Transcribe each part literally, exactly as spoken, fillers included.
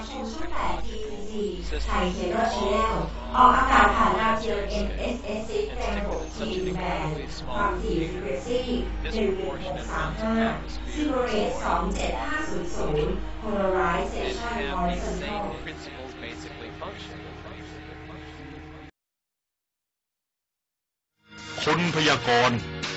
ชมช่องแปด ที ซี ซี ไทยเคเบิลชาแนลออกอากาศผ่านดาวเทียม เอ็ม เอส เอส ซิก ในระบบ ที แบนด์ความถี่ Frequency หนึ่งหนึ่งหกสามห้า Zero Rate สองเจ็ดห้าศูนย์ศูนย์ Polarization Horizontal คนพยากรณ์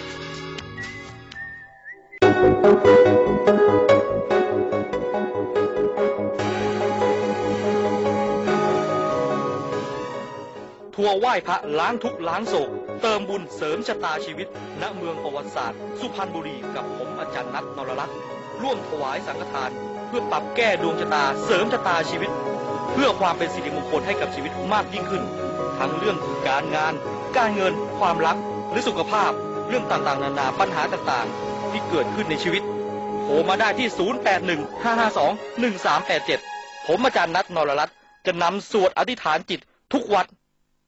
ทัวร์ไหว้พระล้างทุกข์ล้างโศกเติมบุญเสริมชะตาชีวิตณเมืองประวัติศาสตร์สุพรรณบุรีกับผมอาจารย์นัท นรรัตน์ร่วมถวายสังฆทานเพื่อปรับแก้ดวงชะตาเสริมชะตาชีวิตเพื่อความเป็นสิริมงคลให้กับชีวิตมากยิ่งขึ้นทั้งเรื่องการงานการเงินความรักหรือสุขภาพเรื่องต่างๆนานาปัญหาต่างๆที่เกิดขึ้นในชีวิตโทรมาได้ที่ศูนย์ แปด หนึ่ง ห้า ห้า สอง หนึ่ง สาม แปด เจ็ดผมอาจารย์นัท นรรัตน์จะนำสวดอธิษฐานจิตทุกวัด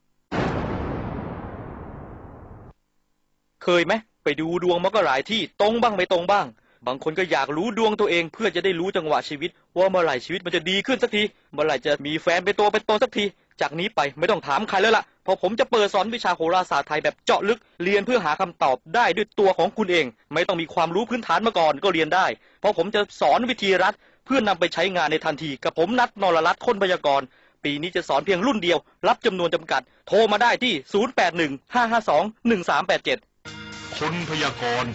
เคยไหมไปดูดวงมาก็หลายที่ตรงบ้างไม่ตรงบ้างบางคนก็อยากรู้ดวงตัวเองเพื่อจะได้รู้จังหวะชีวิตว่าเมื่อไหร่ชีวิตมันจะดีขึ้นสักทีเมื่อไหร่จะมีแฟนเป็นตัวเป็นตนสักทีจากนี้ไปไม่ต้องถามใครแล้วล่ะเพราะผมจะเปิดสอนวิชาโหราศาสตร์ไทยแบบเจาะลึกเรียนเพื่อหาคำตอบได้ด้วยตัวของคุณเองไม่ต้องมีความรู้พื้นฐานมาก่อนก็เรียนได้เพราะผมจะสอนวิธีรัดเพื่อนำไปใช้งานในทันทีกับผมนัท นรรัตน์ คนพยากรณ์ปีนี้จะสอนเพียงรุ่นเดียวรับจำนวนจำกัดโทรมาได้ที่ศูนย์ แปด หนึ่ง ห้า ห้า สอง หนึ่ง สาม แปด เจ็ดคนพยากรณ์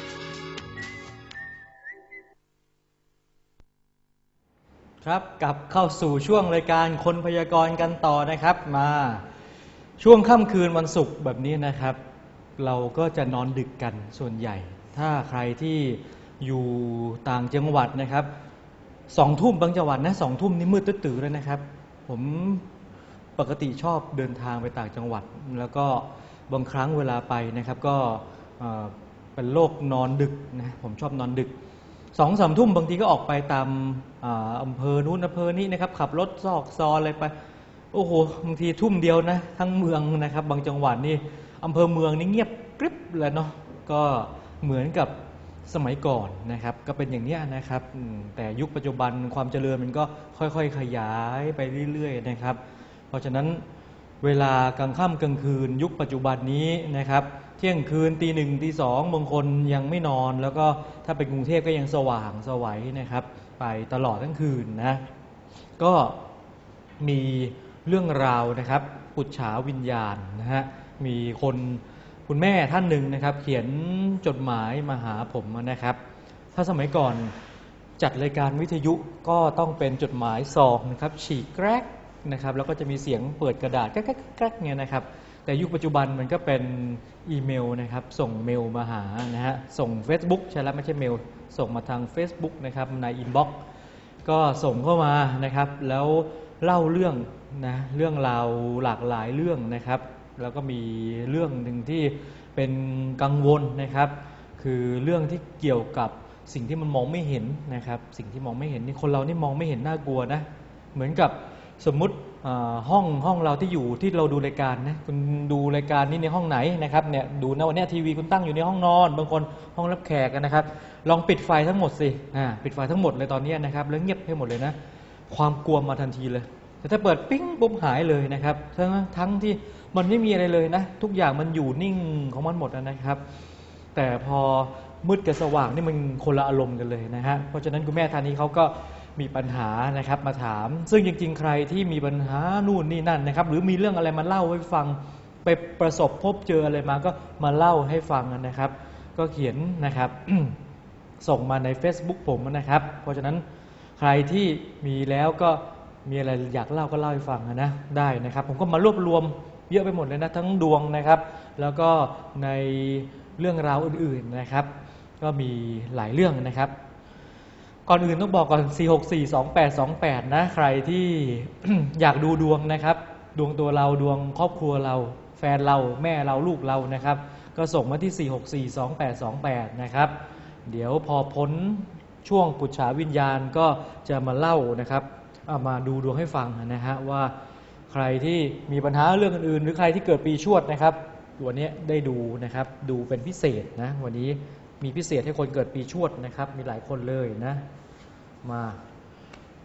ครับกลับเข้าสู่ช่วงรายการคนพยากรณ์กันต่อนะครับมาช่วงค่ำคืนวันศุกร์แบบนี้นะครับ เราก็จะนอนดึกกันส่วนใหญ่ ถ้าใครที่อยู่ต่างจังหวัดนะครับสองทุ่มบางจังหวัดนะสองทุ่มนี่มืดตื้อๆเลยนะครับผมปกติชอบเดินทางไปต่างจังหวัดแล้วก็บางครั้งเวลาไปนะครับก็เป็นโรคนอนดึกนะผมชอบนอนดึกสองสามทุ่มบางทีก็ออกไปตามอำเภอนู้นอำเภอนี้นะครับขับรถซอกซอยอะไรไปโอ้โหบางทีทุ่มเดียวนะทั้งเมืองนะครับบางจังหวัดนี่อำเภอเมืองนี่เงียบกริบเลยเนาะก็เหมือนกับสมัยก่อนนะครับก็เป็นอย่างนี้นะครับแต่ยุคปัจจุบันความเจริญมันก็ค่อยๆขยายไปเรื่อยๆนะครับเพราะฉะนั้นเวลากลางค่ำกลางคืนยุคปัจจุบันนี้นะครับเที่ยงคืนตีหนึ่งตีสองบางคนยังไม่นอนแล้วก็ถ้าเป็นกรุงเทพก็ยังสว่างสวัยนะครับไปตลอดทั้งคืนนะก็มีเรื่องราวนะครับปุจฉาวิญญาณนะฮะมีคนคุณแม่ท่านหนึ่งนะครับเขียนจดหมายมาหาผมนะครับถ้าสมัยก่อนจัดรายการวิทยุก็ต้องเป็นจดหมายซองนะครับฉีกแกรกนะครับแล้วก็จะมีเสียงเปิดกระดาษแกรกๆเนี่ยนะครับแต่ยุคปัจจุบันมันก็เป็นอีเมลนะครับส่งเมลมาหานะฮะส่ง Facebook ใช่แล้วไม่ใช่เมลส่งมาทาง Facebook นะครับในอินบ็อกซ์ก็ส่งเข้ามานะครับแล้วเล่าเรื่องนะเรื่องราวหลากหลายเรื่องนะครับแล้วก็มีเรื่องหนึ่งที่เป็นกังวลนะครับคือเรื่องที่เกี่ยวกับสิ่งที่มันมองไม่เห็นนะครับสิ่งที่มองไม่เห็นนี่คนเรานี่มองไม่เห็นน่ากลัวนะเหมือนกับสมมุติห้องห้องเราที่อยู่ที่เราดูรายการนะคุณดูรายการนี้ในห้องไหนนะครับเนี่ยดูนะวันนี้ทีวีคุณตั้งอยู่ในห้องนอนบางคนห้องรับแขกนะครับลองปิดไฟทั้งหมดสิอ่าปิดไฟทั้งหมดเลยตอนนี้นะครับแล้วเงียบให้หมดเลยนะความกลัวมาทันทีเลยแต่ถ้าเปิดปิ๊งปุ๊บหายเลยนะครับทั้งทั้งที่มันไม่มีอะไรเลยนะทุกอย่างมันอยู่นิ่งของมันหมดนะครับแต่พอมืดกับสว่างนี่มันคนละอารมณ์กันเลยนะฮะเพราะฉะนั้นคุณแม่ท่านนี้เขาก็มีปัญหานะครับมาถามซึ่งจริงๆใครที่มีปัญหานู่นนี่นั่นนะครับหรือมีเรื่องอะไรมาเล่าให้ฟังไปประสบพบเจออะไรมาก็มาเล่าให้ฟังนะครับก็เขียนนะครับ ส่งมาใน Facebook ผมนะครับเพราะฉะนั้นใครที่มีแล้วก็มีอะไรอยากเล่าก็เล่าให้ฟังนะได้นะครับผมก็มารวบรวมเยอะไปหมดเลยนะทั้งดวงนะครับแล้วก็ในเรื่องราวอื่นๆนะครับก็มีหลายเรื่องนะครับก่อนอื่นต้องบอกก่อน สี่ หก สี่ สอง แปด สอง แปด นะใครที่ อยากดูดวงนะครับดวงตัวเราดวงครอบครัวเราแฟนเราแม่เราลูกเรานะครับก็ส่งมาที่ สี่ หก สี่ สอง แปด สอง แปด นะครับเดี๋ยวพอพ้นช่วงปุจฉาวิญญาณก็จะมาเล่านะครับเอามาดูดวงให้ฟังนะฮะว่าใครที่มีปัญหาเรื่องอื่นๆหรือใครที่เกิดปีชวดนะครับวันนี้ได้ดูนะครับดูเป็นพิเศษนะวันนี้มีพิเศษให้คนเกิดปีชวดนะครับมีหลายคนเลยนะมา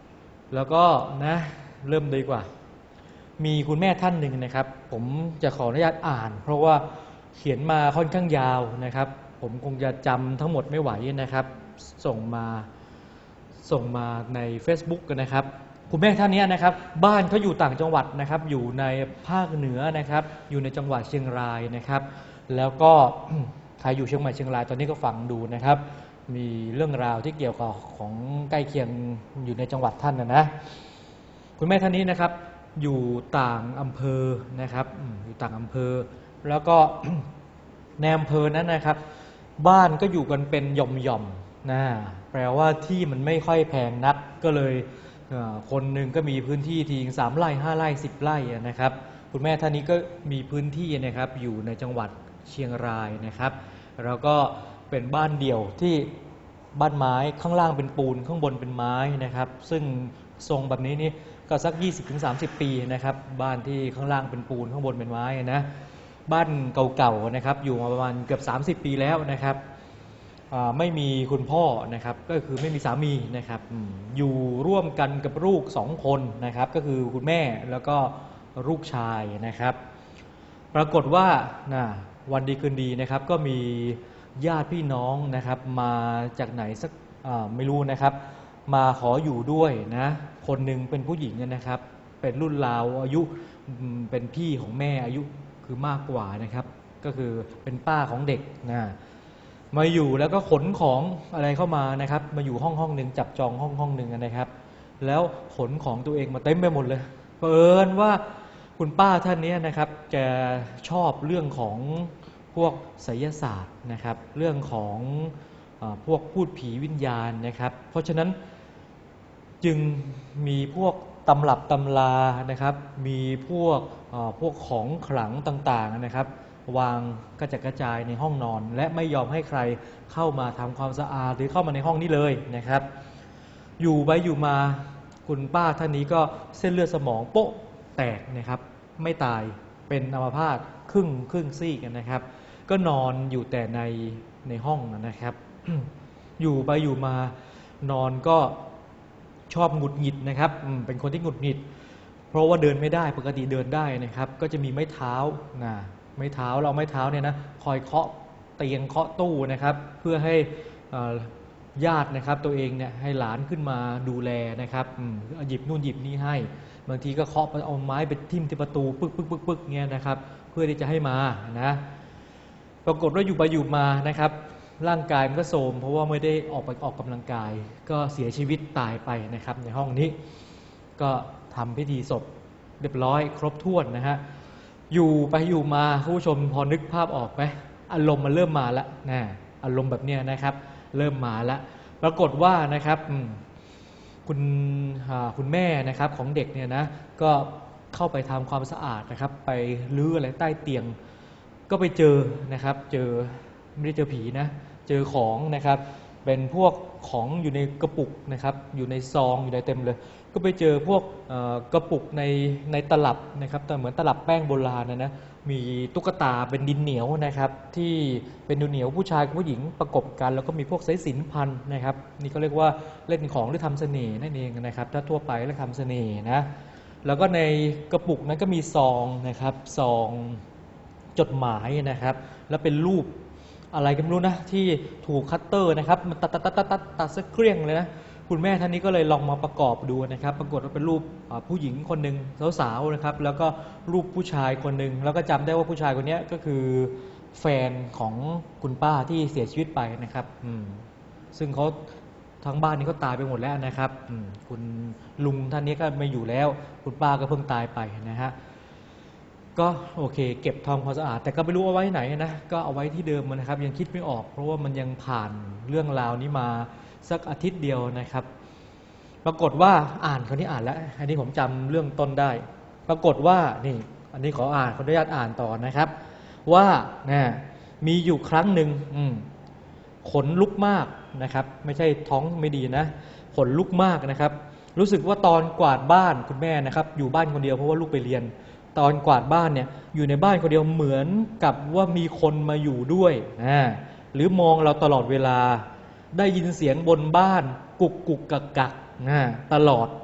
แล้วก็นะเริ่มดีกว่ามีคุณแม่ท่านหนึ่งนะครับผมจะขออนุญาตอ่าน เพราะว่าเขียนมาค่อนข้างยาวนะครับผมคงจะจำทั้งหมดไม่ไหวนะครับส่งมาส่งมาใน Facebook กันนะครับคุณแม่ท่านนี้นะครับบ้านเขาอยู่ต่างจังหวัดนะครับอยู่ในภาคเหนือนะครับอยู่ในจังหวัดเชียงรายนะครับแล้วก็ ใครอยู่เชียงใหม่เชียงรายตอนนี้ก็ฟังดูนะครับมีเรื่องราวที่เกี่ยวกับของใกล้เคียงอยู่ในจังหวัดท่านนะนะคุณแม่ท่านนี้นะครับอยู่ต่างอำเภอนะครับอยู่ต่างอำเภอแล้วก็ ในอำเภอนั้นนะครับบ้านก็อยู่กันเป็นหย่อมๆนะแปลว่าที่มันไม่ค่อยแพงนักก็เลยคนหนึ่งก็มีพื้นที่ทีสามไร่ห้าไร่สิบไร่นะครับคุณแม่ท่านนี้ก็มีพื้นที่นะครับอยู่ในจังหวัดเชียงรายนะครับแล้วก็เป็นบ้านเดี่ยวที่บ้านไม้ข้างล่างเป็นปูนข้างบนเป็นไม้นะครับซึ่งทรงแบบนี้นี่ก็สัก ยี่สิบถึงสามสิบ ปีนะครับบ้านที่ข้างล่างเป็นปูนข้างบนเป็นไม้นะบ้านเก่าๆนะครับอยู่มาประมาณเกือบสามสิบปีแล้วนะครับไม่มีคุณพ่อนะครับก็คือไม่มีสามีนะครับอยู่ร่วมกันกับลูกสองคนนะครับก็คือคุณแม่แล้วก็ลูกชายนะครับปรากฏว่านะวันดีคืนดีนะครับก็มีญาติพี่น้องนะครับมาจากไหนสักไม่รู้นะครับมาขออยู่ด้วยนะคนหนึ่งเป็นผู้หญิงนะครับเป็นรุ่นราวอายุเป็นพี่ของแม่อายุคือมากกว่านะครับก็คือเป็นป้าของเด็กนะมาอยู่แล้วก็ขนของอะไรเข้ามานะครับมาอยู่ห้องห้องหนึ่งจับจองห้องห้องหนึ่งนะครับแล้วขนของตัวเองมาเต็มไปหมดเลยเผอิญว่าคุณป้าท่านนี้นะครับแกชอบเรื่องของพวกไสยศาสตร์นะครับเรื่องของพวกพูดผีวิญญาณนะครับเพราะฉะนั้นจึงมีพวกตำรับตำรานะครับมีพวกพวกของขลังต่างๆนะครับวางกระจัดกระจายในห้องนอนและไม่ยอมให้ใครเข้ามาทำความสะอาดหรือเข้ามาในห้องนี้เลยนะครับอยู่ไปอยู่มาคุณป้าท่านนี้ก็เส้นเลือดสมองโป๊ะแตกนะครับไม่ตายเป็นอัมพาตครึ่งครึ่งซีกนะครับก็นอนอยู่แต่ในในห้องนะครับ อยู่ไปอยู่มานอนก็ชอบหงุดหงิดนะครับเป็นคนที่หงุดหงิดเพราะว่าเดินไม่ได้ปกติเดินได้นะครับก็จะมีไม้เท้านะไม้เท้าเราไม้เท้าเนี่ยนะคอยเคาะเตียงเคาะตู้นะครับเพื่อให้ญาตินะครับตัวเองเนี่ยให้หลานขึ้นมาดูแลนะครับหยิบนู่นหยิบนี่ให้บางทีก็เคาะเอาไม้ไปทิ่มที่ประตูปึ๊กปึ๊กปึ๊กปึ๊กเงี้ยนะครับเพื่อที่จะให้มานะปรากฏว่าอยู่ไปอยู่มานะครับร่างกายมันก็โทรมเพราะว่าไม่ได้ออกไปออกกำลังกายก็เสียชีวิตตายไปนะครับในห้องนี้ก็ทำพิธีศพเรียบร้อยครบถ้วนนะฮะอยู่ไปอยู่มาผู้ชมพอนึกภาพออกไหมอารมณ์มันเริ่มมาแล้วนะอารมณ์แบบเนี้ยนะครับเริ่มมาแล้วปรากฏว่านะครับคุณคุณแม่นะครับของเด็กเนี่ยนะก็เข้าไปทำความสะอาดนะครับไปลื้ออะไรใต้เตียงก็ไปเจอนะครับเจอไม่ได้เจอผีนะเจอของนะครับเป็นพวกของอยู่ในกระปุกนะครับอยู่ในซองอยู่ในเต็มเลยก็ไปเจอพวกกระปุกในในตลับนะครับแต่เหมือนตลับแป้งโบราณนะนะมีตุ๊กตาเป็นดินเหนียวนะครับที่เป็นดินเหนียวผู้ชายกับผู้หญิงประกบกันแล้วก็มีพวกสายสิญจน์พันนะครับนี่ก็เรียกว่าเล่นของหรือทำเสน่ห์นั่นเองนะครับถ้าทั่วไปแล้วทำเสน่ห์นะแล้วก็ในกระปุกนั้นก็มีซองนะครับซองจดหมายนะครับแล้วเป็นรูปอะไรก็ไม่รู้นะที่ถูกคัตเตอร์นะครับมันตัดตัดตัดตัดตัดตัดสักเครื่องเลยนะคุณแม่ท่านนี้ก็เลยลองมาประกอบดูนะครับปรากฏว่าเป็นรูปผู้หญิงคนหนึ่งสาวๆนะครับแล้วก็รูปผู้ชายคนหนึ่งแล้วก็จำได้ว่าผู้ชายคนนี้ก็คือแฟนของคุณป้าที่เสียชีวิตไปนะครับอืมซึ่งเขาทั้งบ้านนี้เขาตายไปหมดแล้วนะครับอืมคุณลุงท่านนี้ก็ไม่อยู่แล้วคุณป้าก็เพิ่งตายไปนะฮะก็โอเคเก็บทำความสะอาดแต่ก็ไม่รู้เอาไว้ไหนนะก็เอาไว้ที่เดิมนะครับยังคิดไม่ออกเพราะว่ามันยังผ่านเรื่องราวนี้มาสักอาทิตย์เดียวนะครับปรากฏว่าอ่านคราวนี้อ่านแล้วอันนี้ผมจำเรื่องต้นได้ปรากฏว่านี่อันนี้ขออ่านขออนุญาตอ่านต่อนะครับว่านะมีอยู่ครั้งหนึ่งขนลุกมากนะครับไม่ใช่ท้องไม่ดีนะขนลุกมากนะครับรู้สึกว่าตอนกวาดบ้านคุณแม่นะครับอยู่บ้านคนเดียวเพราะว่าลูกไปเรียนตอนกวาดบ้านเนี่ยอยู่ในบ้านคนเดียวเหมือนกับว่ามีคนมาอยู่ด้วยนะหรือมองเราตลอดเวลาได้ยินเสียงบนบ้านกุกกุกกักกักนะตลอดแ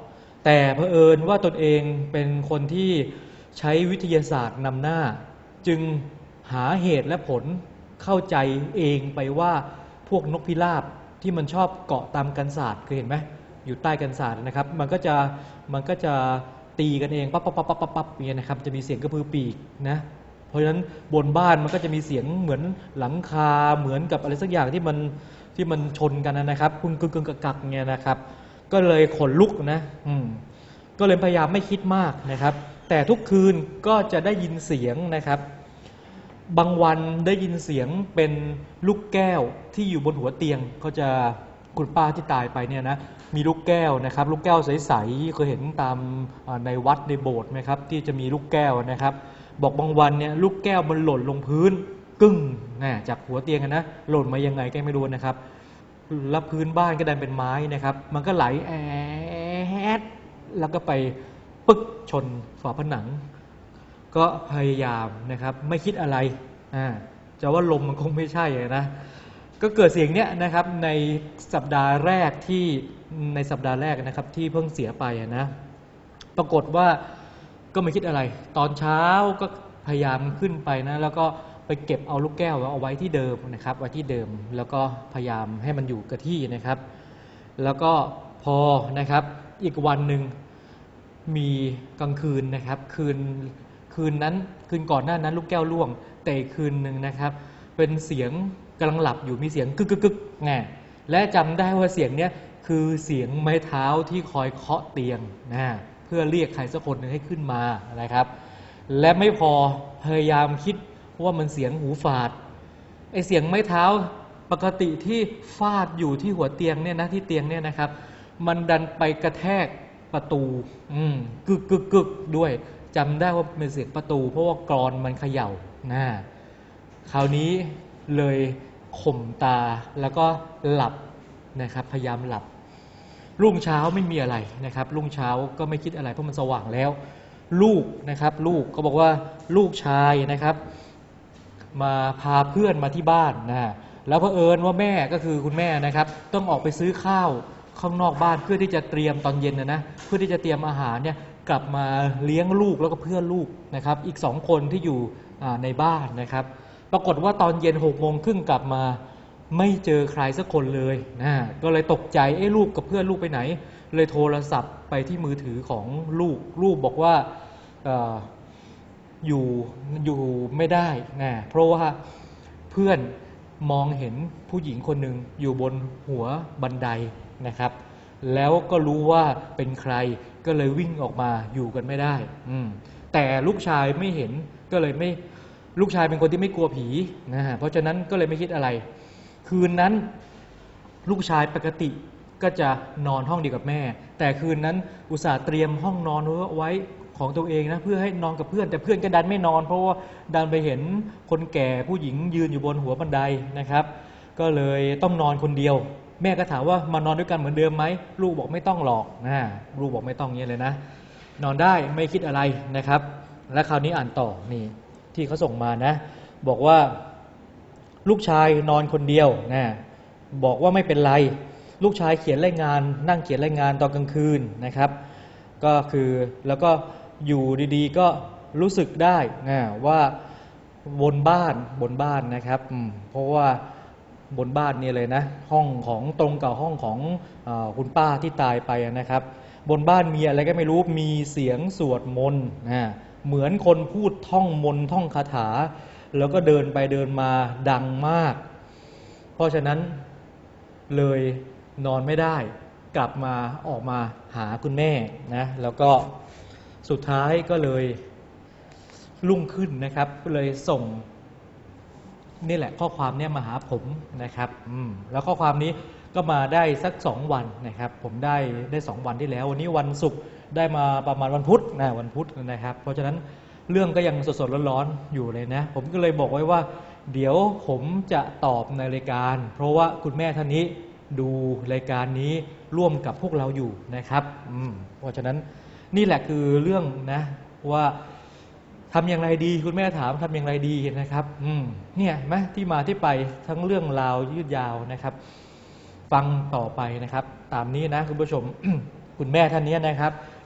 แต่เผอิญว่าตนเองเป็นคนที่ใช้วิทยาศาสตร์นำหน้าจึงหาเหตุและผลเข้าใจเองไปว่าพวกนกพิราบที่มันชอบเกาะตามกันศาสตร์เคยเห็นไหมอยู่ใต้กันศาสตร์นะครับมันก็จะมันก็จะตีกันเองปั๊บปั๊บปั๊บปั๊บปั๊บเนี่ยนะครับจะมีเสียงกระพือปีกนะเพราะฉะนั้นบนบ้านมันก็จะมีเสียงเหมือนหลังคาเหมือนกับอะไรสักอย่างที่มันที่มันชนกันนะครับคุณกึ่งกึ่งกักๆเนี่ยนะครับก็เลยขนลุกนะอืมก็เลยพยายามไม่คิดมากนะครับแต่ทุกคืนก็จะได้ยินเสียงนะครับบางวันได้ยินเสียงเป็นลูกแก้วที่อยู่บนหัวเตียงเขาจะคุณป้าที่ตายไปเนี่ยนะมีลูกแก้วนะครับลูกแก้วใสๆเคยเห็นตามในวัดในโบสถ์ไหมครับที่จะมีลูกแก้วนะครับบอกบางวันเนี่ยลูกแก้วมันหล่นลงพื้นกึ้งนะจากหัวเตียงนะหล่นมายังไงก็ไม่รู้นะครับแล้วพื้นบ้านก็ดันเป็นไม้นะครับมันก็ไหลแอดแล้วก็ไปปึ๊กชนฝาผนังก็พยายามนะครับไม่คิดอะไรอ่าจะว่าลมมันคงไม่ใช่นะก็เกิดเสียงเนี้ยนะครับในสัปดาห์แรกที่ในสัปดาห์แรกนะครับที่เพิ่งเสียไปนะปรากฏว่าก็ไม่คิดอะไรตอนเช้าก็พยายามขึ้นไปนะแล้วก็ไปเก็บเอาลูกแก้วเอาไว้ที่เดิมนะครับไว้ที่เดิมแล้วก็พยายามให้มันอยู่กับที่นะครับแล้วก็พอนะครับอีกวันหนึ่งมีกลางคืนนะครับคืนคืนนั้นคืนก่อนหน้านั้นลูกแก้วร่วงแต่คืนหนึ่งนะครับเป็นเสียงกำลังหลับอยู่มีเสียงกึกกึกกึกไงและจำได้ว่าเสียงเนี้ยคือเสียงไม้เท้าที่คอยเคาะเตียงนะเพื่อเรียกใครสักคนหนึ่งให้ขึ้นมานะครับและไม่พอพยายามคิดว่ามันเสียงหูฝาดไอเสียงไม้เท้าปกติที่ฟาดอยู่ที่หัวเตียงเนี่ยนะที่เตียงเนี่ยนะครับมันดันไปกระแทกประตูอืมกึกกึกกึกด้วยจำได้ว่าเป็นเสียงประตูเพราะว่ากรอนมันเขย่านะคราวนี้เลยข่มตาแล้วก็หลับนะครับพยายามหลับรุ่งเช้าไม่มีอะไรนะครับรุ่งเช้าก็ไม่คิดอะไรเพราะมันสว่างแล้วลูกนะครับลูกก็บอกว่าลูกชายนะครับมาพาเพื่อนมาที่บ้านนะแล้วเผอิญว่าแม่ก็คือคุณแม่นะครับต้องออกไปซื้อข้าวข้างนอกบ้านเพื่อที่จะเตรียมตอนเย็นนะนะเพื่อที่จะเตรียมอาหารเนี่ยกลับมาเลี้ยงลูกแล้วก็เพื่อนลูกนะครับอีกสองคนที่อยู่ในบ้านนะครับปรากฏว่าตอนเย็นหกโมงครึ่งกลับมาไม่เจอใครสักคนเลยนะก็เลยตกใจเอ๊ะลูกกับเพื่อนลูกไปไหนเลยโทรศัพท์ไปที่มือถือของลูกลูกบอกว่าเอ่ออยู่อยู่ไม่ได้นะเพราะว่าเพื่อนมองเห็นผู้หญิงคนหนึ่งอยู่บนหัวบันไดนะครับแล้วก็รู้ว่าเป็นใครก็เลยวิ่งออกมาอยู่กันไม่ได้อืมแต่ลูกชายไม่เห็นก็เลยไม่ลูกชายเป็นคนที่ไม่กลัวผีนะฮะเพราะฉะนั้นก็เลยไม่คิดอะไรคืนนั้นลูกชายปกติก็จะนอนห้องเดียวกับแม่แต่คืนนั้นอุตส่าห์เตรียมห้องนอนไว้ของตัวเองนะเพื่อให้นอนกับเพื่อนแต่เพื่อนก็ดันไม่นอนเพราะว่าดันไปเห็นคนแก่ผู้หญิงยืนอยู่บนหัวบันไดนะครับก็เลยต้องนอนคนเดียวแม่ก็ถามว่ามานอนด้วยกันเหมือนเดิมไหมลูกบอกไม่ต้องหรอกนะลูกบอกไม่ต้องเงี้ยเลยนะนอนได้ไม่คิดอะไรนะครับและคราวนี้อ่านต่อนี่ที่เขาส่งมานะบอกว่าลูกชายนอนคนเดียวนะบอกว่าไม่เป็นไรลูกชายเขียนรายงานนั่งเขียนรายงานตอนกลางคืนนะครับก็คือแล้วก็อยู่ดีๆก็รู้สึกได้นะว่าบนบ้านบนบ้านนะครับเพราะว่าบนบ้านนี่เลยนะห้องของตรงกับห้องของเอ่อคุณป้าที่ตายไปนะครับบนบ้านมีอะไรก็ไม่รู้มีเสียงสวดมนต์นะเหมือนคนพูดท่องมนต์ท่องคาถาแล้วก็เดินไปเดินมาดังมากเพราะฉะนั้นเลยนอนไม่ได้กลับมาออกมาหาคุณแม่นะแล้วก็สุดท้ายก็เลยรุ่งขึ้นนะครับก็เลยส่งนี่แหละข้อความเนี่ยมาหาผมนะครับอืมแล้วข้อความนี้ก็มาได้สักสองวันนะครับผมได้ได้สองวันที่แล้ววันนี้วันศุกร์ได้มาประมาณวันพุธนะวันพุธนะครับเพราะฉะนั้นเรื่องก็ยังสดๆร้อนๆอยู่เลยนะผมก็เลยบอกไว้ว่าเดี๋ยวผมจะตอบในรายการเพราะว่าคุณแม่ท่านนี้ดูรายการนี้ร่วมกับพวกเราอยู่นะครับอืมเพราะฉะนั้นนี่แหละคือเรื่องนะว่าทำอย่างไรดีคุณแม่ถามทำอย่างไรดีนะครับอืมเนี่ยไหมที่มาที่ไปทั้งเรื่องราวยืดยาวนะครับฟังต่อไปนะครับตามนี้นะคุณผู้ชม คุณแม่ท่านนี้นะครับ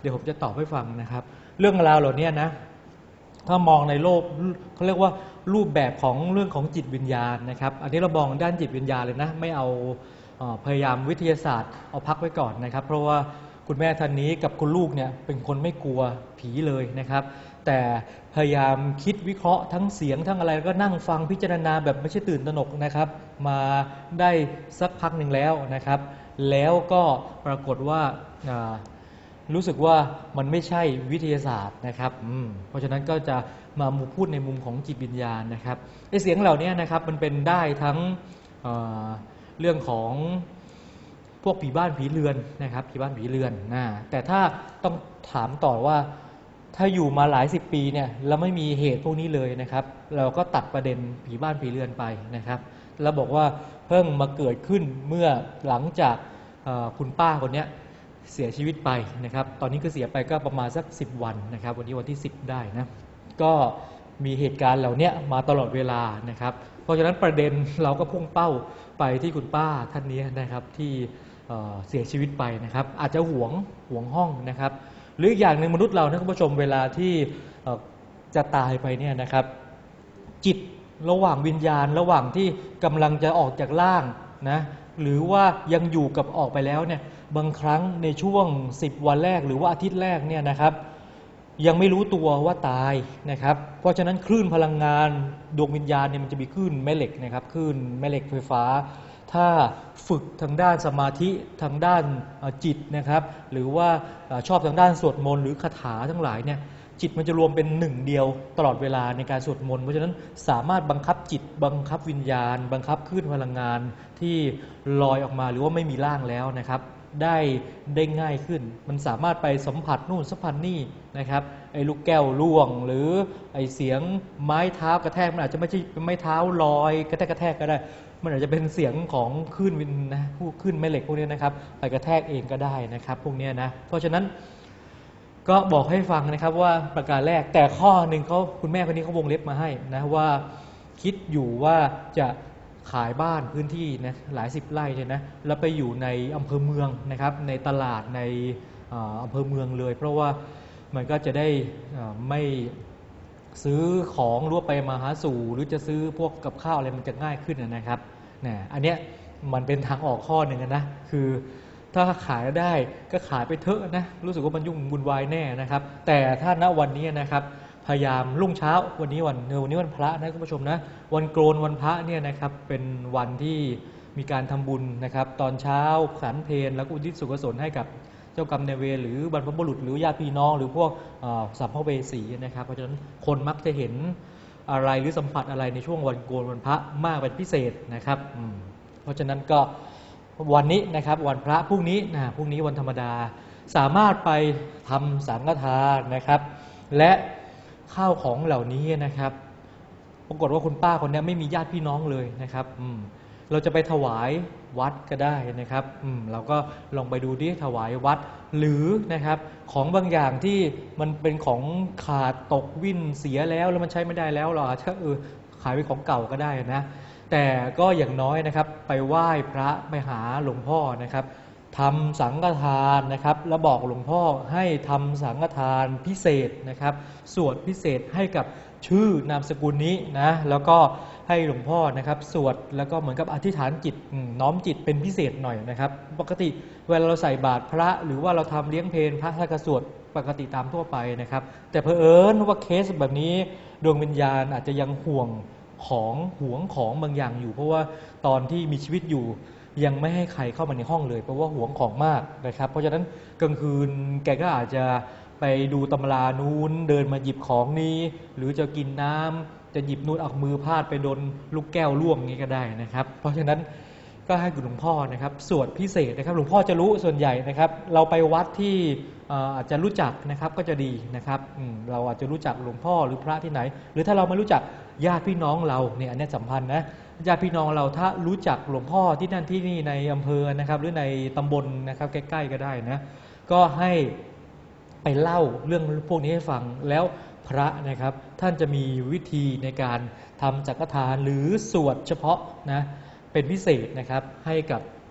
เดี๋ยวผมจะตอบให้ฟังนะครับ เรื่องราวเหล่านี้นะถ้ามองในโลกเขาเรียกว่ารูปแบบของเรื่องของจิตวิญญาณนะครับอันนี้เรามองด้านจิตวิญญาณเลยนะไม่เอาพยายามวิทยาศาสตร์เอาพักไว้ก่อนนะครับเพราะว่าคุณแม่ท่านนี้กับคุณลูกเนี่ยเป็นคนไม่กลัวผีเลยนะครับแต่พยายามคิดวิเคราะห์ทั้งเสียงทั้งอะไรก็นั่งฟังพิจารณาแบบไม่ใช่ตื่นตระหนกนะครับมาได้สักพักหนึ่งแล้วนะครับแล้วก็ปรากฏว่ารู้สึกว่ามันไม่ใช่วิทยาศาสตร์นะครับเพราะฉะนั้นก็จะมาพูดในมุมของจิตวิญญาณนะครับไอ้เสียงเหล่านี้นะครับมันเป็นได้ทั้งเอ่อเรื่องของพวกผีบ้านผีเรือนนะครับผีบ้านผีเรือนนะแต่ถ้าต้องถามต่อว่าถ้าอยู่มาหลายสิบปีเนี่ยแล้วไม่มีเหตุพวกนี้เลยนะครับเราก็ตัดประเด็นผีบ้านผีเรือนไปนะครับแล้วบอกว่าเพิ่งมาเกิดขึ้นเมื่อหลังจากคุณป้าคนนี้เสียชีวิตไปนะครับตอนนี้ก็เสียไปก็ประมาณสักสิบวันนะครับวันนี้วันที่สิบได้นะก็มีเหตุการณ์เหล่านี้มาตลอดเวลานะครับเพราะฉะนั้นประเด็นเราก็พุ่งเป้าไปที่คุณป้าท่านนี้นะครับที่เสียชีวิตไปนะครับอาจจะหวงหวงห้องนะครับหรืออีกอย่างหนึ่งมนุษย์เรานะคุณผู้ชมเวลาที่จะตายไปเนี่ยนะครับจิตระหว่างวิญญาณระหว่างที่กำลังจะออกจากร่างนะหรือว่ายังอยู่กับออกไปแล้วเนี่ยบางครั้งในช่วงสิบวันแรกหรือว่าอาทิตย์แรกเนี่ยนะครับยังไม่รู้ตัวว่าตายนะครับเพราะฉะนั้นคลื่นพลังงานดวงวิญญาณเนี่ยมันจะมีคลื่นแม่เหล็กนะครับคลื่นแม่เหล็กไฟฟ้าถ้าฝึกทางด้านสมาธิทางด้านจิตนะครับหรือว่าชอบทางด้านสวดมนต์หรือคาถาทั้งหลายเนี่ยจิตมันจะรวมเป็นหนึ่งเดียวตลอดเวลาในการสวดมนต์เพราะฉะนั้นสามารถบังคับจิตบังคับวิญญาณบังคับคลื่นพลังงานที่ลอยออกมาหรือว่าไม่มีร่างแล้วนะครับได้ได้ง่ายขึ้นมันสามารถไปสัมผัสนู่นสัมผัสนี่นะครับไอ้ลูกแก้วล่วงหรือไอ้เสียงไม้เท้ากระแทกมันอาจจะไม่ใช่ไม้เท้าลอยกระแทกกระแทกก็ได้มันอาจจะเป็นเสียงของคลื่นวิญนะผู้คลื่นแม่เหล็กพวกนี้นะครับไปกระแทกเองก็ได้นะครับพวกนี้นะเพราะฉะนั้นก็บอกให้ฟังนะครับว่าประการแรกแต่ข้อหนึ่งเขาคุณแม่คนนี้เขาวงเล็บมาให้นะว่าคิดอยู่ว่าจะขายบ้านพื้นที่นะหลายสิบไร่เนี่ยนะแล้วไปอยู่ในอำเภอเมืองนะครับในตลาดในอำเภอเมืองเลยเพราะว่ามันก็จะได้ไม่ซื้อของรั่วไปมาหาสู่หรือจะซื้อพวกกับข้าวอะไรมันจะง่ายขึ้นนะครับเนี่ยอันเนี้ยมันเป็นทางออกข้อหนึ่งนะคือถ้าขายได้ก็ขายไปเถอะนะรู้สึกว่ามันยุ่งวุ่นวายแน่นะครับแต่ถ้าณวันนี้นะครับพยายามรุ่งเช้าวันนี้วันวันนี้วันพระนะคุณผู้ชมนะวันโกนวันพระเนี่ยนะครับเป็นวันที่มีการทำบุญนะครับตอนเช้าฉันเพลแล้วก็อุทิศส่วนกุศลให้กับเจ้ากรรมนายเวรหรือบรรพบุรุษหรือญาติพี่น้องหรือพวกสัมภเวสีนะครับเพราะฉะนั้นคนมักจะเห็นอะไรหรือสัมผัสอะไรในช่วงวันโกนวันพระมากเป็นพิเศษนะครับเพราะฉะนั้นก็วันนี้นะครับวันพระพรุ่งนี้นะพรุ่งนี้วันธรรมดาสามารถไปทำสังฆทานนะครับและข้าวของเหล่านี้นะครับปรากฏว่าคุณป้าคนนี้ไม่มีญาติพี่น้องเลยนะครับเราจะไปถวายวัดก็ได้นะครับเราก็ลองไปดูดิถวายวัดหรือนะครับของบางอย่างที่มันเป็นของขาดตกวิ่นเสียแล้วแล้วมันใช้ไม่ได้แล้วเราอาจจะเออขายเป็นของเก่าก็ได้นะแต่ก็อย่างน้อยนะครับไปไหว้พระไปหาหลวงพ่อนะครับทำสังฆทานนะครับแล้วบอกหลวงพ่อให้ทำสังฆทานพิเศษนะครับสวดพิเศษให้กับชื่อนามสกุลนี้นะแล้วก็ให้หลวงพ่อนะครับสวดแล้วก็เหมือนกับอธิษฐานจิตน้อมจิตเป็นพิเศษหน่อยนะครับปกติเวลาเราใส่บาตรพระหรือว่าเราทำเลี้ยงเพลพระท่านก็สวดปกติตามทั่วไปนะครับแต่เผอิญว่าเคสแบบนี้ดวงวิญญาณอาจจะยังห่วงของหวงของบางอย่างอยู่เพราะว่าตอนที่มีชีวิตอยู่ยังไม่ให้ใครเข้ามาในห้องเลยเพราะว่าหวงของมากนะครับเพราะฉะนั้นกลางคืนแกก็อาจจะไปดูตำรานู้นเดินมาหยิบของนี้หรือจะกินน้ำจะหยิบนู้นเอามือพาดไปโดนลูกแก้วล่วงนี้ก็ได้นะครับเพราะฉะนั้นก็ให้หลวงพ่อนะครับสวดพิเศษนะครับหลวงพ่อจะรู้ส่วนใหญ่นะครับเราไปวัดที่อาจจะรู้จักนะครับก็จะดีนะครับเราอาจจะรู้จักหลวงพ่อหรือพระที่ไหนหรือถ้าเราไม่รู้จักญาติพี่น้องเราเนี่ยอันนี้สัมพันธ์นะญาติพี่น้องเราถ้ารู้จักหลวงพ่อที่นั่นที่นี่ในอำเภอนะครับหรือในตำบลนะครับใกล้ๆก็ได้นะก็ให้ไปเล่าเรื่องพวกนี้ให้ฟังแล้วพระนะครับท่านจะมีวิธีในการทำสังฆทานหรือสวดเฉพาะนะเป็นพิเศษนะครับให้กับ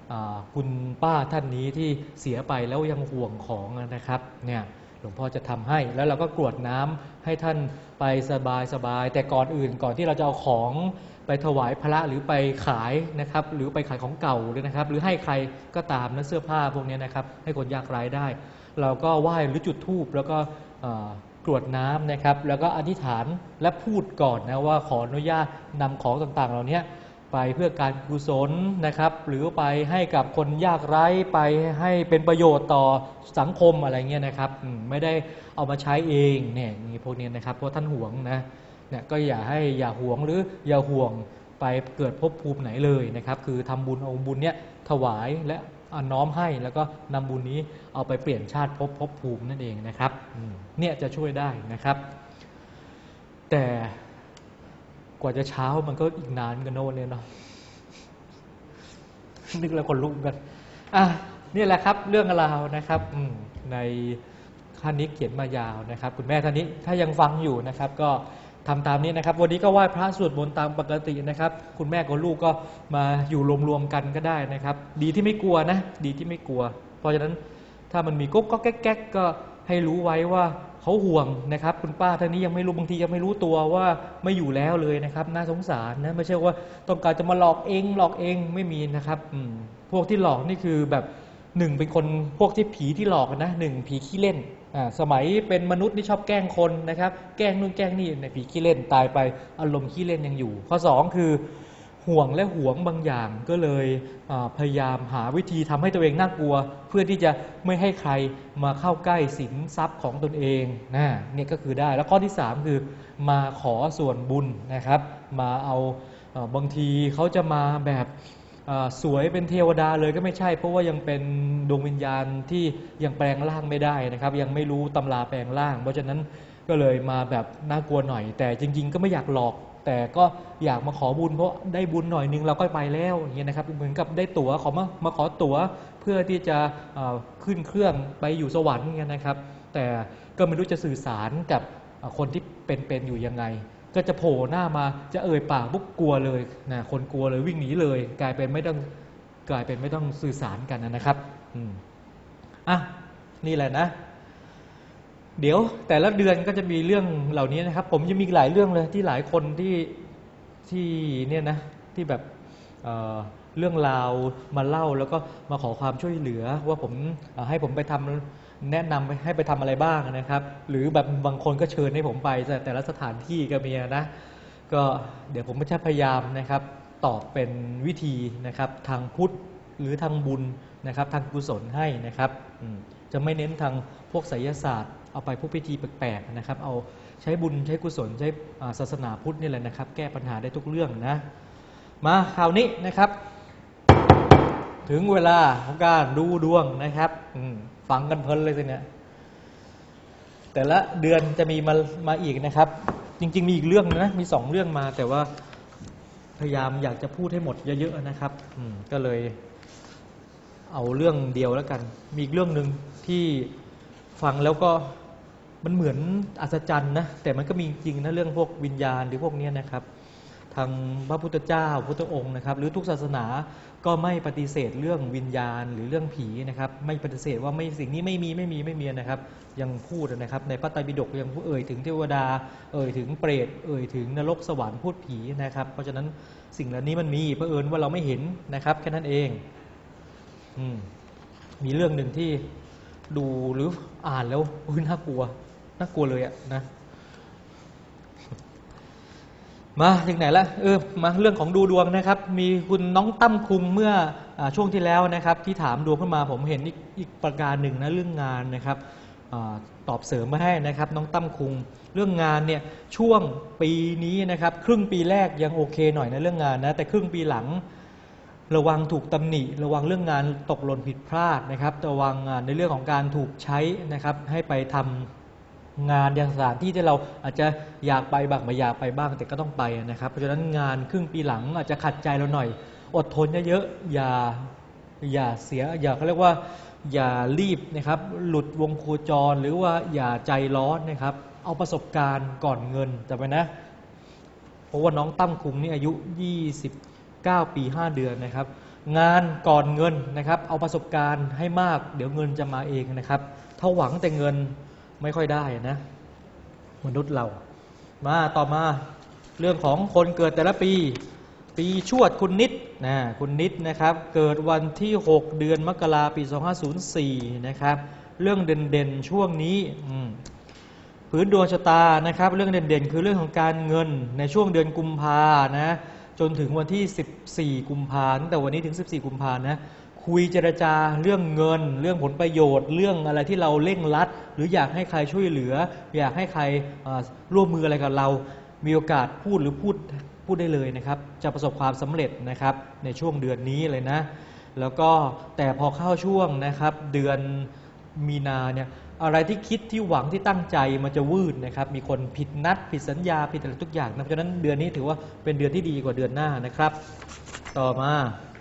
คุณป้าท่านนี้ที่เสียไปแล้วยังห่วงของนะครับเนี่ยหลวงพ่อจะทำให้แล้วเราก็กรวดน้ำให้ท่านไปสบายสบายแต่ก่อนอื่นก่อนที่เราจะเอาของไปถวายพระหรือไปขายนะครับหรือไปขายของเก่าเลยนะครับหรือให้ใครก็ตามนะเสื้อผ้าพวกนี้นะครับให้คนยากไร้ได้เราก็ไหว้หรือจุดธูปแล้วก็กรวดน้ำนะครับแล้วก็อธิษฐานและพูดก่อนนะว่าขออนุญาตนำของต่างๆเหล่านี้ไปเพื่อการกุศลนะครับหรือไปให้กับคนยากไร้ไปให้เป็นประโยชน์ต่อสังคมอะไรเงี้ยนะครับไม่ได้เอามาใช้เองเนี่ยนี่พวกนี้นะครับเพราะท่านหวงนะเนี่ยก็อย่าให้อย่าหวงหรืออย่าห่วงไปเกิดภพภูมิไหนเลยนะครับคือทำบุญเอาบุญเนี้ยถวายและน้อมให้แล้วก็นำบุญนี้เอาไปเปลี่ยนชาติภพภพภูมินั่นเองนะครับเนี่ยจะช่วยได้นะครับแต่กว่าจะเช้ามันก็อีกนานกันโน่นเลยเนาะนึกแล้วคนลุกกันอ่ะนี่แหละครับเรื่องราวนะครับในท่านนี้เขียนมายาวนะครับคุณแม่ท่านนี้ถ้ายังฟังอยู่นะครับก็ทำตามนี้นะครับวันนี้ก็ไหว้พระสวดมนต์ตามปกตินะครับคุณแม่กับลูกก็มาอยู่รวมๆกันก็ได้นะครับดีที่ไม่กลัวนะดีที่ไม่กลัวเพราะฉะนั้นถ้ามันมีก๊กก็แก๊กๆก็ให้รู้ไว้ว่าเขาห่วงนะครับคุณป้าท่านนี้ยังไม่รู้บางทียังไม่รู้ตัวว่าไม่อยู่แล้วเลยนะครับน่าสงสารนะไม่ใช่ว่าต้องการจะมาหลอกเองหลอกเองไม่มีนะครับพวกที่หลอกนี่คือแบบหนึ่งเป็นคนพวกที่ผีที่หลอกนะหนึ่งผีขี้เล่นอ่าสมัยเป็นมนุษย์นี่ชอบแกล้งคนนะครับแกล้งนู่นแกล้งนี่ในผีขี้เล่นตายไปอารมณ์ขี้เล่นยังอยู่ข้อสองคือห่วงและหวงบางอย่างก็เลยพยายามหาวิธีทำให้ตัวเองน่ากลัวเพื่อที่จะไม่ให้ใครมาเข้าใกล้สินทรัพย์ของตนเองนะนี่ก็คือได้แล้วข้อที่สามคือมาขอส่วนบุญนะครับมาเอาบางทีเขาจะมาแบบสวยเป็นเทวดาเลยก็ไม่ใช่เพราะว่ายังเป็นดวงวิญญาณที่ยังแปลงร่างไม่ได้นะครับยังไม่รู้ตำราแปลงร่างเพราะฉะนั้นก็เลยมาแบบน่ากลัวหน่อยแต่จริงๆก็ไม่อยากหลอกแต่ก็อยากมาขอบุญเพราะได้บุญหน่อยนึงเราก็ไปแล้วอย่างเงี้ยนะครับเหมือนกับได้ตั๋วขอมามาขอตั๋วเพื่อที่จะขึ้นเครื่องไปอยู่สวรรค์เงี้ยนะครับแต่ก็ไม่รู้จะสื่อสารกับคนที่เป็นๆอยู่ยังไงก็จะโผล่หน้ามาจะเอ่ยปากปุ๊บกลัวเลยนะคนกลัวเลยวิ่งหนีเลยกลายเป็นไม่ต้องกลายเป็นไม่ต้องสื่อสารกันนะครับอืมอ่ะนี่แหละนะเดี๋ยวแต่ละเดือนก็จะมีเรื่องเหล่านี้นะครับผมจะมีหลายเรื่องเลยที่หลายคนที่ที่เนี่ยนะที่แบบ เอ่อ เรื่องราวมาเล่าแล้วก็มาขอความช่วยเหลือว่าผมให้ผมไปทำแนะนำให้ไปทำอะไรบ้างนะครับหรือแบบบางคนก็เชิญให้ผมไปแต่ละสถานที่ก็มีนะก็เดี๋ยวผมจะพยายามนะครับตอบเป็นวิธีนะครับทางพุทธหรือทางบุญนะครับทางกุศลให้นะครับจะไม่เน้นทางพวกไสยศาสตร์เอาไปพวกพิธีแปลกๆนะครับเอาใช้บุญใช้กุศลใช้ศาสนาพุทธนี่แหละนะครับแก้ปัญหาได้ทุกเรื่องนะมาคราวนี้นะครับถึงเวลาของการดูดวงนะครับฟังกันเพลินเลยสิเนี่ยแต่ละเดือนจะมีมามาอีกนะครับจริงๆมีอีกเรื่องนะมีสองเรื่องมาแต่ว่าพยายามอยากจะพูดให้หมดเยอะๆนะครับก็เลยเอาเรื่องเดียวแล้วกันมีอีกเรื่องนึงที่ฟังแล้วก็มันเหมือนอัศจรรย์นะแต่มันก็มีจริงนะเรื่องพวกวิญญาณหรือพวกนี้นะครับทางพระพุทธเจ้าพุทธองค์นะครับหรือทุกศาสนาก็ไม่ปฏิเสธเรื่องวิญญาณหรือเรื่องผีนะครับไม่ปฏิเสธว่าไม่สิ่งนี้ไม่มีไม่มีไม่มีนะครับยังพูดนะครับในพระไตรปิฎกยังเอ่ยถึงเทวดาเอ่ยถึงเปรตเอ่ยถึงนรกสวรรค์พูดผีนะครับเพราะฉะนั้นสิ่งเหล่านี้มันมีเผอิญว่าเราไม่เห็นนะครับแค่นั้นเองอืมมีเรื่องหนึ่งที่ดูหรืออ่านแล้วน่ากลัวน่ากลัวเลยอะนะมาถึงไหนละเออมาเรื่องของดูดวงนะครับมีคุณน้องตั้มคุงเมื่ออช่วงที่แล้วนะครับที่ถามดวงขึ้นมาผมเห็นอีกอีกประการหนึ่งนะเรื่องงานนะครับอตอบเสริมมาให้นะครับน้องตั้มคุงเรื่องงานเนี่ยช่วงปีนี้นะครับครึ่งปีแรกยังโอเคหน่อยนะเรื่องงานนะแต่ครึ่งปีหลังระวังถูกตำหนิระวังเรื่องงานตกหล่นผิดพลาดนะครับระวังงานในเรื่องของการถูกใช้นะครับให้ไปทำงานอย่างสถานที่ที่เราอาจจะอยากไปบ้างไม่อยากไปบ้างแต่ก็ต้องไปนะครับเพราะฉะนั้นงานครึ่งปีหลังอาจจะขัดใจเราหน่อยอดทนเยอะๆอย่าอย่าเสียอย่าเขาเรียกว่าอย่ารีบนะครับหลุดวงโคจรหรือว่าอย่าใจร้อนนะครับเอาประสบการณ์ก่อนเงินจำไว้นะเพราะว่าน้องตั้มคุงนี่อายุยี่สิบเก้าปีห้าเดือนนะครับงานก่อนเงินนะครับเอาประสบการณ์ให้มากเดี๋ยวเงินจะมาเองนะครับถ้าหวังแต่เงินไม่ค่อยได้นะมนุษย์เรามาต่อมาเรื่องของคนเกิดแต่ละปีปีชวดคุณนิดนะคุณนิดนะครับเกิดวันที่หกเดือนมกราคมปีสองพันห้าร้อยสี่นะครับเรื่องเด่นๆช่วงนี้พื้นดวงชะตานะครับเรื่องเด่นๆคือเรื่องของการเงินในช่วงเดือนกุมภานะจนถึงวันที่สิบสี่กุมภาตั้งแต่วันนี้ถึงสิบสี่กุมภานะคุยเจรจาเรื่องเงินเรื่องผลประโยชน์เรื่องอะไรที่เราเร่งรัดหรืออยากให้ใครช่วยเหลืออยากให้ใครร่วมมืออะไรกับเรามีโอกาสพูดหรือพูดพูดได้เลยนะครับจะประสบความสำเร็จนะครับในช่วงเดือนนี้เลยนะแล้วก็แต่พอเข้าช่วงนะครับเดือนมีนาเนี่ยอะไรที่คิดที่หวังที่ตั้งใจมันจะวืดนะครับมีคนผิดนัดผิดสัญญาผิดอะไรทุกอย่างนะเพราะฉะนั้นเดือนนี้ถือว่าเป็นเดือนที่ดีกว่าเดือนหน้านะครับต่อมา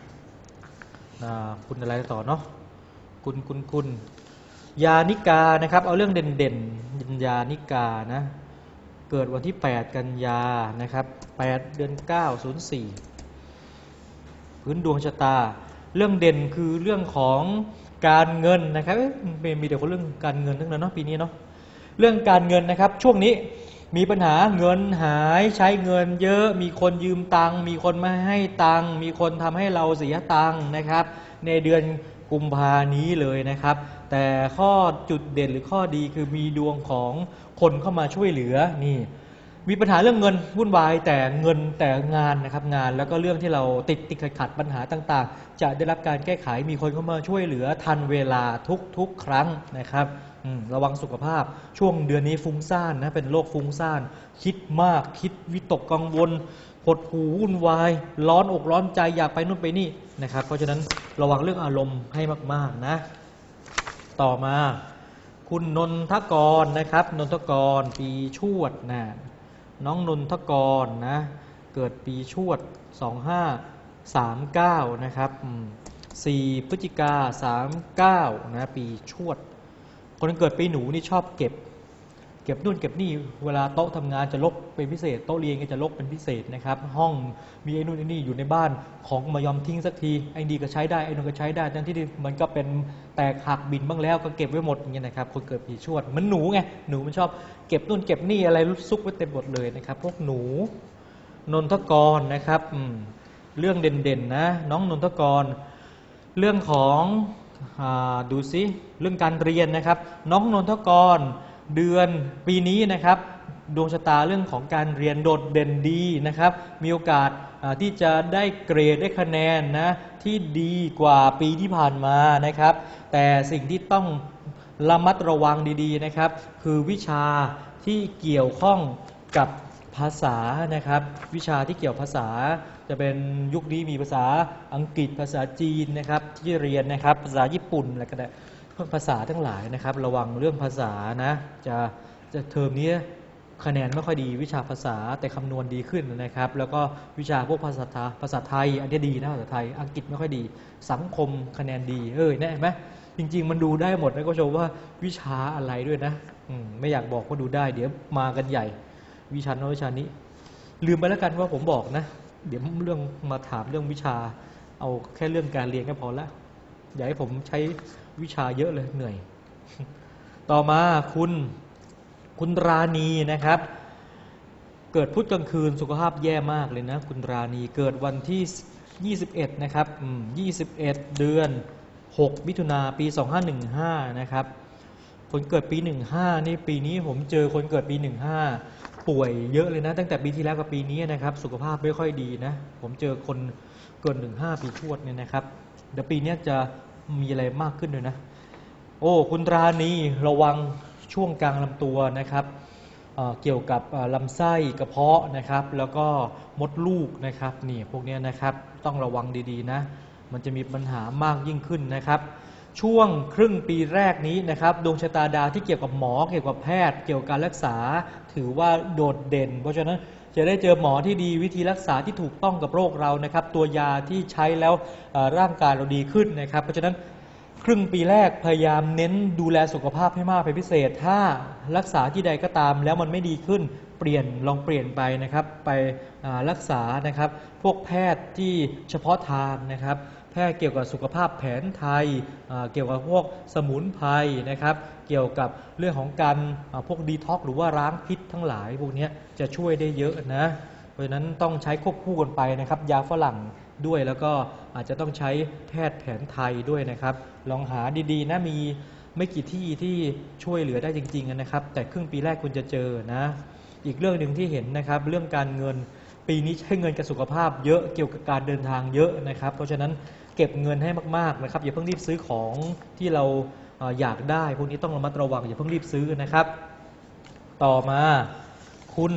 คุณอะไรต่อเนาะคุณคุณคุณยานิกานะครับเอาเรื่องเด่นๆยานิกานะเกิดวันที่แปดกันยานะครับแปดเดือนเก้าศูนย์สี่พื้นดวงชะตาเรื่องเด่นคือเรื่องของการเงินนะครับมีแต่คนเรื่องการเงินทั้งนั้นเนาะปีนี้เนาะเรื่องการเงินนะครับช่วงนี้มีปัญหาเงินหายใช้เงินเยอะมีคนยืมตังค์มีคนไม่ให้ตังค์มีคนทำให้เราเสียตังค์นะครับในเดือนกุมภานี้เลยนะครับแต่ข้อจุดเด่นหรือข้อดีคือมีดวงของคนเข้ามาช่วยเหลือนี่มีปัญหาเรื่องเงินวุ่นวายแต่เงินแต่งานนะครับงานแล้วก็เรื่องที่เราติดติดขัดขัดปัญหาต่างๆจะได้รับการแก้ไขมีคนเข้ามาช่วยเหลือทันเวลาทุกๆครั้งนะครับระวังสุขภาพช่วงเดือนนี้ฟุ้งซ่านนะเป็นโรคฟุ้งซ่านคิดมากคิดวิตกกังวลหดหู่วุ่นวายร้อนอกร้อนใจอยากไปนู่นไปนี่นะครับเพราะฉะนั้นระวังเรื่องอารมณ์ให้มากๆนะต่อมาคุณนนทกรนะครับนนทกรปีชวดนะน้องนนทกรนะเกิดปีชวดสองห้าสามเก้านะครับสี่พฤศจิกาสามเก้านะปีชวดคนเกิดปีหนูนี่ชอบเก็บเก็บนู่นเก็บนี่เวลาโต๊ะทำงานจะรกเป็นพิเศษโต๊ะเรียนก็จะรกเป็นพิเศษนะครับห้องมีไอ้นู่นไอ้นี่อยู่ในบ้านของมายอมทิ้งสักทีไอ้ดีก็ใช้ได้ไอ้นู่นก็ใช้ได้ทั้งที่มันก็เป็นแตกหักบินบ้างแล้วก็เก็บไว้หมดอย่างเงี้ยนะครับคนเกิดปีชวดมันหนูไงหนูมันชอบเก็บนู่นเก็บนี่อะไรซุกไว้เต็มหมดเลยนะครับพวกหนูนนทกรนะครับเรื่องเด่นๆนะน้องนนทกรเรื่องของดูซิเรื่องการเรียนนะครับน้องนนทกรเดือนปีนี้นะครับดวงชะตาเรื่องของการเรียนโดดเด่นดีนะครับมีโอกาสที่จะได้เกรดได้คะแนนนะที่ดีกว่าปีที่ผ่านมานะครับแต่สิ่งที่ต้องระมัดระวังดีๆนะครับคือวิชาที่เกี่ยวข้องกับภาษานะครับวิชาที่เกี่ยวภาษาจะเป็นยุคนี้มีภาษาอังกฤษภาษาจีนนะครับที่เรียนนะครับภาษาญี่ปุ่นอะไรก็ได้ภาษาทั้งหลายนะครับระวังเรื่องภาษานะจะจะเทอมนี้คะแนนไม่ค่อยดีวิชาภาษาแต่คำนวณดีขึ้นนะครับแล้วก็วิชาพวกภาษาภาษาไทยอันนี้ดีนะภาษาไทยอังกฤษไม่ค่อยดีสังคมคะแนนดีเออเนี่ยเห็นไหมจริงๆมันดูได้หมดนะก็โชว์ว่าวิชาอะไรด้วยนะไม่อยากบอกว่าดูได้เดี๋ยวมากันใหญ่วิชาโน้นวิชานี้ลืมไปแล้วกันว่าผมบอกนะเดี๋ยวเรื่องมาถามเรื่องวิชาเอาแค่เรื่องการเรียนก็พอละอย่าให้ผมใช้วิชาเยอะเลยเหนื่อยต่อมาคุณคุณราณีนะครับเกิดพุธกลางคืนสุขภาพแย่มากเลยนะคุณราณีเกิดวันที่ยี่สิบเอ็ดนะครับยี่สิบเอ็ดเดือนหกมิถุนาปีสองห้าหนึ่งห้านะครับคนเกิดปีหนึ่งห้านี่ปีนี้ผมเจอคนเกิดปีหนึ่งห้าป่วยเยอะเลยนะตั้งแต่ปีที่แล้วกับปีนี้นะครับสุขภาพไม่ค่อยดีนะผมเจอคนเกิดหนึ่งห้าปีชวดเนี่ยนะครับเดี๋ยวปีนี้จะมีอะไรมากขึ้นเลยนะโอ้คุณราณีระวังช่วงกลางลำตัวนะครับ เ, เกี่ยวกับลำไส้กระเพาะนะครับแล้วก็มดลูกนะครับนี่พวกนี้นะครับต้องระวังดีๆนะมันจะมีปัญหามากยิ่งขึ้นนะครับช่วงครึ่งปีแรกนี้นะครับดวงชะตาดาวที่เกี่ยวกับหมอเกี่ยวกับแพทย์เกี่ยวกับการรักษาถือว่าโดดเด่นเพราะฉะนั้นจะได้เจอหมอที่ดีวิธีรักษาที่ถูกต้องกับโรคเรานะครับตัวยาที่ใช้แล้วร่างกายเราดีขึ้นนะครับเพราะฉะนั้นครึ่งปีแรกพยายามเน้นดูแลสุขภาพให้มากเป็นพิเศษถ้ารักษาที่ใดก็ตามแล้วมันไม่ดีขึ้นเปลี่ยนลองเปลี่ยนไปนะครับไปรักษานะครับพวกแพทย์ที่เฉพาะทางนะครับแพค่เกี่ยวกับสุขภาพแผนไทยเกี่ยวกับพวกสมุนไพรนะครับเกี่ยวกับเรื่องของการพวกดีท็อกหรือว่าล้างพิษทั้งหลายพวกนี้จะช่วยได้เยอะนะเพราะฉะนั้นต้องใช้ควบคู่กันไปนะครับยาฝรั่งด้วยแล้วก็อาจจะต้องใช้แพทย์แผนไทยด้วยนะครับลองหาดีๆนะมีไม่กี่ที่ที่ช่วยเหลือได้จริงๆนะครับแต่ครึ่งปีแรกคุณจะเจอนะอีกเรื่องหนึ่งที่เห็นนะครับเรื่องการเงินปีนี้ใช้เงินกับสุขภาพเยอะเกี่ยวกับการเดินทางเยอะนะครับเพราะฉะนั้นเก็บเงินให้มากๆนะครับอย่าเพิ่งรีบซื้อของที่เราอยากได้พวกนี้ต้องระมัดระวังอย่าเพิ่งรีบซื้อนะครับต่อมาคุณ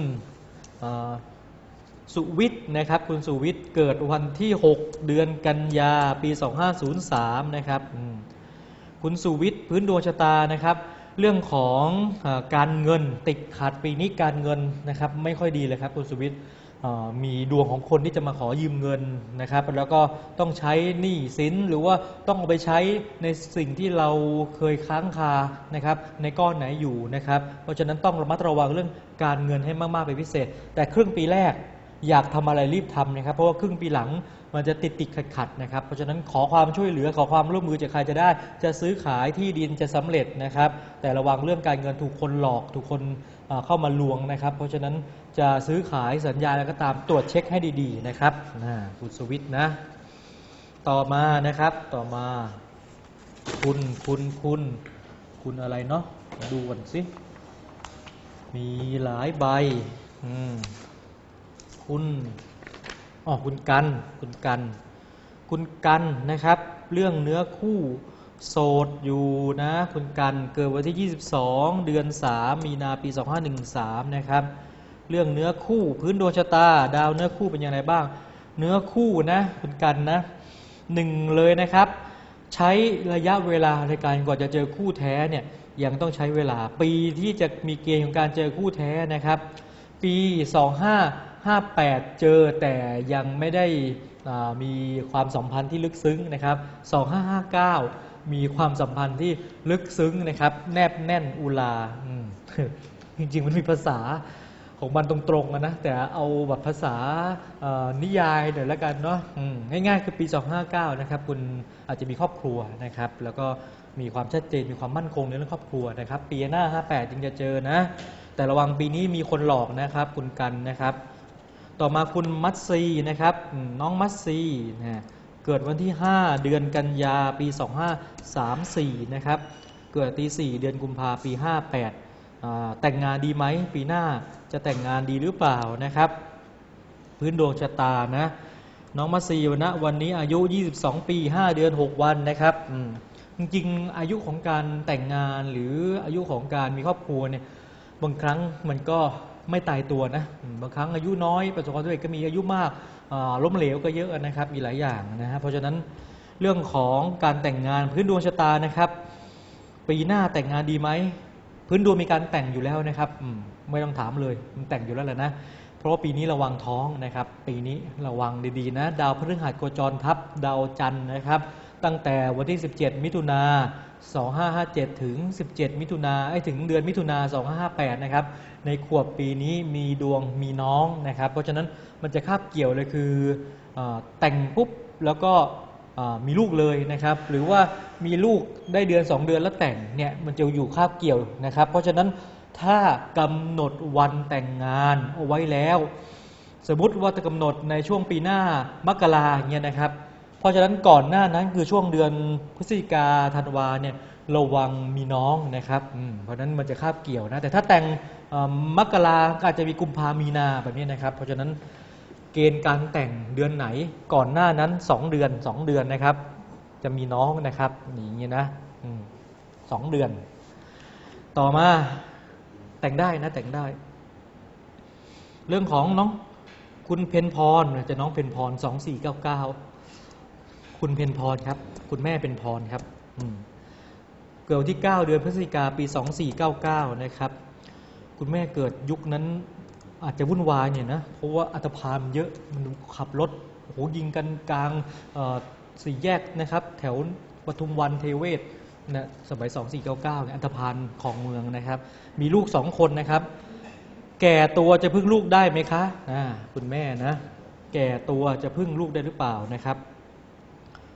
สุวิทย์นะครับคุณสุวิทย์เกิดวันที่หกเดือนกันยาปีสองพันห้าร้อยสามนะครับคุณสุวิทย์พื้นดวงชะตานะครับเรื่องของการเงินติดขัดปีนี้การเงินนะครับไม่ค่อยดีเลยครับคุณสุวิทย์มีดวงของคนที่จะมาขอยืมเงินนะครับแล้วก็ต้องใช้หนี้สินหรือว่าต้องเอาไปใช้ในสิ่งที่เราเคยค้างคานะครับในก้อนไหนอยู่นะครับเพราะฉะนั้นต้องระมัดระวังเรื่องการเงินให้มากๆเป็นพิเศษแต่ครึ่งปีแรกอยากทำอะไรรีบทำนะครับเพราะว่าครึ่งปีหลังมันจะติดติดขัดขัดนะครับเพราะฉะนั้นขอความช่วยเหลือขอความร่วมมือจากใครจะได้จะซื้อขายที่ดินจะสำเร็จนะครับแต่ระวังเรื่องการเงินถูกคนหลอกถูกคนเข้ามาลวงนะครับเพราะฉะนั้นจะซื้อขายสัญญาแล้วก็ตามตรวจเช็คให้ดีๆนะครับนะคุณสวิทย์นะต่อมานะครับต่อมาคุณคุณคุณคุณอะไรเนาะดูกันสิมีหลายใบอืมคุณอ๋อคุณกันคุณกันคุณกันนะครับเรื่องเนื้อคู่โสดอยู่นะคุณกันเกิดวันที่ยี่สิบสองเดือนสามมีนาปีสองพันห้าร้อยสิบสามนะครับเรื่องเนื้อคู่พื้นดวงชะตาดาวเนื้อคู่เป็นอย่างไรบ้างเนื้อคู่นะคุณกันนะหนึ่งเลยนะครับใช้ระยะเวลาในการกว่าจะเจอคู่แท้เนี่ยยังต้องใช้เวลาปีที่จะมีเกณฑ์ของการเจอคู่แท้นะครับปีสองพันห้าร้อยห้าสิบแปดเจอแต่ยังไม่ได้มีความสัมพันธ์ที่ลึกซึ้งนะครับสองพันห้าร้อยห้าสิบเก้ามีความสัมพันธ์ที่ลึกซึ้งนะครับแนบแน่นอุลาจริงๆมันมีภาษาของมันตรงๆนะแต่เอาแบบภาษานิยายหน่อยละกันเนาะง่ายๆคือปีสองพันห้าร้อยห้าสิบเก้านะครับคุณอาจจะมีครอบครัวนะครับแล้วก็มีความชัดเจนมีความมั่นคงในเรื่องครอบครัวนะครับปีหน้าห้าสิบแปดจึงจะเจอนะแต่ระวังปีนี้มีคนหลอกนะครับคุณกันนะครับต่อมาคุณมัตซีนะครับน้องมัตซีนะเกิดวันที่ห้าเดือนกันยาปีสองพันห้าร้อยสามสิบสี่นะครับเกิดตีสี่เดือนกุมภาปีห้าสิบแปดแต่งงานดีไหมปีหน้าจะแต่งงานดีหรือเปล่านะครับพื้นดวงชะตานะน้องมัตซีวันนะวันนี้อายุยี่สิบสองปีห้าเดือนหกวันนะครับจริงๆอายุของการแต่งงานหรืออายุของการมีครอบครัวเนี่ยบางครั้งมันก็ไม่ตายตัวนะบางครั้งอายุน้อยประสบความสำเร็จก็มีอายุมากล้มเหลวก็เยอะนะครับมีหลายอย่างนะฮะเพราะฉะนั้นเรื่องของการแต่งงานพื้นดวงชะตานะครับปีหน้าแต่งงานดีไหมพื้นดวงมีการแต่งอยู่แล้วนะครับไม่ต้องถามเลยมันแต่งอยู่แล้วแหละนะเพราะว่าปีนี้ระวังท้องนะครับปีนี้ระวังดีๆนะดาวพฤหัสโคจรทับดาวจันทร์นะครับตั้งแต่วันที่สิบเจ็ดมิถุนาสองพันห้าร้อยห้าสิบเจ็ดถึงสิบเจ็ดมิถุนาไอ้ถึงเดือนมิถุนาสองพันห้าร้อยห้าสิบแปดนะครับในขวบปีนี้มีดวงมีน้องนะครับเพราะฉะนั้นมันจะคาบเกี่ยวเลยคือแต่งปุ๊บแล้วก็มีลูกเลยนะครับหรือว่ามีลูกได้เดือนสองเดือนแล้วแต่งเนี่ยมันจะอยู่คาบเกี่ยวนะครับเพราะฉะนั้นถ้ากำหนดวันแต่งงานเอาไว้แล้วสมมุติว่าจะกำหนดในช่วงปีหน้ามกราเนี่ยนะครับเพราะฉะนั้นก่อนหน้านั้นคือช่วงเดือนพฤศจิกาธันวาเนี่ยระวังมีน้องนะครับเพราะฉะนั้นมันจะคาบเกี่ยวนะแต่ถ้าแต่งมกราก็อาจจะมีกุมภามีนาแบบนี้นะครับเพราะฉะนั้นเกณฑ์การแต่งเดือนไหนก่อนหน้านั้นสองเดือนสองเดือนนะครับจะมีน้องนะครับอย่างนี้นะสองเดือนต่อมาแต่งได้นะแต่งได้เรื่องของน้องคุณเพนพรจะน้องเพนพรสองสี่เก้าเก้าคุณเพนพรครับคุณแม่เพนพรครับเกิดที่เก้าเดือนพฤศจิกาปีสองสี่เก้าเก้านะครับคุณแม่เกิดยุคนั้นอาจจะวุ่นวายเนี่ยนะเพราะว่าอัตภาพเยอะมันขับรถโอ้โหยิงกันกลางสี่แยกนะครับแถวปทุมวันเทเวศนะสมัยสองสี่เก้าเก้าเนี่ยอัตภาพของเมืองนะครับมีลูกสองคนนะครับแก่ตัวจะพึ่งลูกได้ไหมคะคุณแม่นะแก่ตัวจะพึ่งลูกได้หรือเปล่านะครับ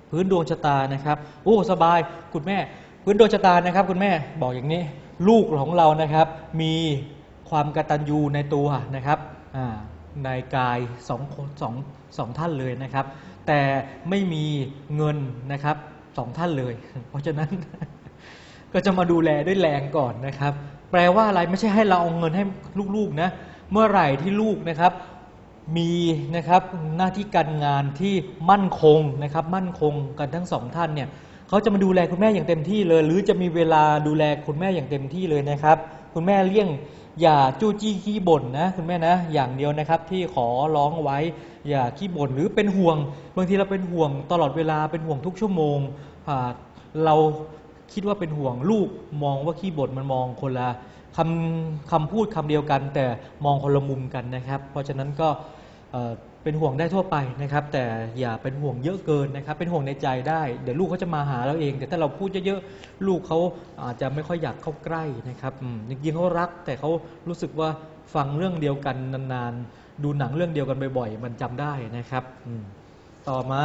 พื้นดวงชะตานะครับโอ้สบายคุณแม่พื้นดวงชะตานะครับคุณแม่บอกอย่างนี้ลูกของเรานะครับมีความกตัญญูในตัวนะครับนายกายสองสองสองท่านเลยนะครับแต่ไม่มีเงินนะครับสองท่านเลยเพราะฉะนั้น ก็จะมาดูแลด้วยแรงก่อนนะครับแปลว่าอะไรไม่ใช่ให้เราเอาเงินให้ลูกๆนะเมื่อไหร่ที่ลูกนะครับมีนะครับหน้าที่การงานที่มั่นคงนะครับมั่นคงกันทั้งสองท่านเนี่ยเขาจะมาดูแลคุณแม่อย่างเต็มที่เลยหรือจะมีเวลาดูแลคุณแม่อย่างเต็มที่เลยนะครับคุณแม่เลี่ยงอย่าจู้จี้ขี้บ่นนะคุณแม่นะอย่างเดียวนะครับที่ขอร้องไว้อย่าขี้บ่นหรือเป็นห่วงบางทีเราเป็นห่วงตลอดเวลาเป็นห่วงทุกชั่วโมงเราคิดว่าเป็นห่วงลูกมองว่าขี้บ่นมันมองคนละคำคำพูดคำเดียวกันแต่มองคนละมุมกันนะครับเพราะฉะนั้นก็เป็นห่วงได้ทั่วไปนะครับแต่อย่าเป็นห่วงเยอะเกินนะครับเป็นห่วงในใจได้เดี๋ยวลูกเขาจะมาหาเราเองแต่ถ้าเราพูดเยอะๆลูกเขาอาจจะไม่ค่อยอยากเข้าใกล้นะครับจริงๆเขารักแต่เขารู้สึกว่าฟังเรื่องเดียวกันนานๆดูหนังเรื่องเดียวกันบ่อยๆมันจำได้นะครับต่อมา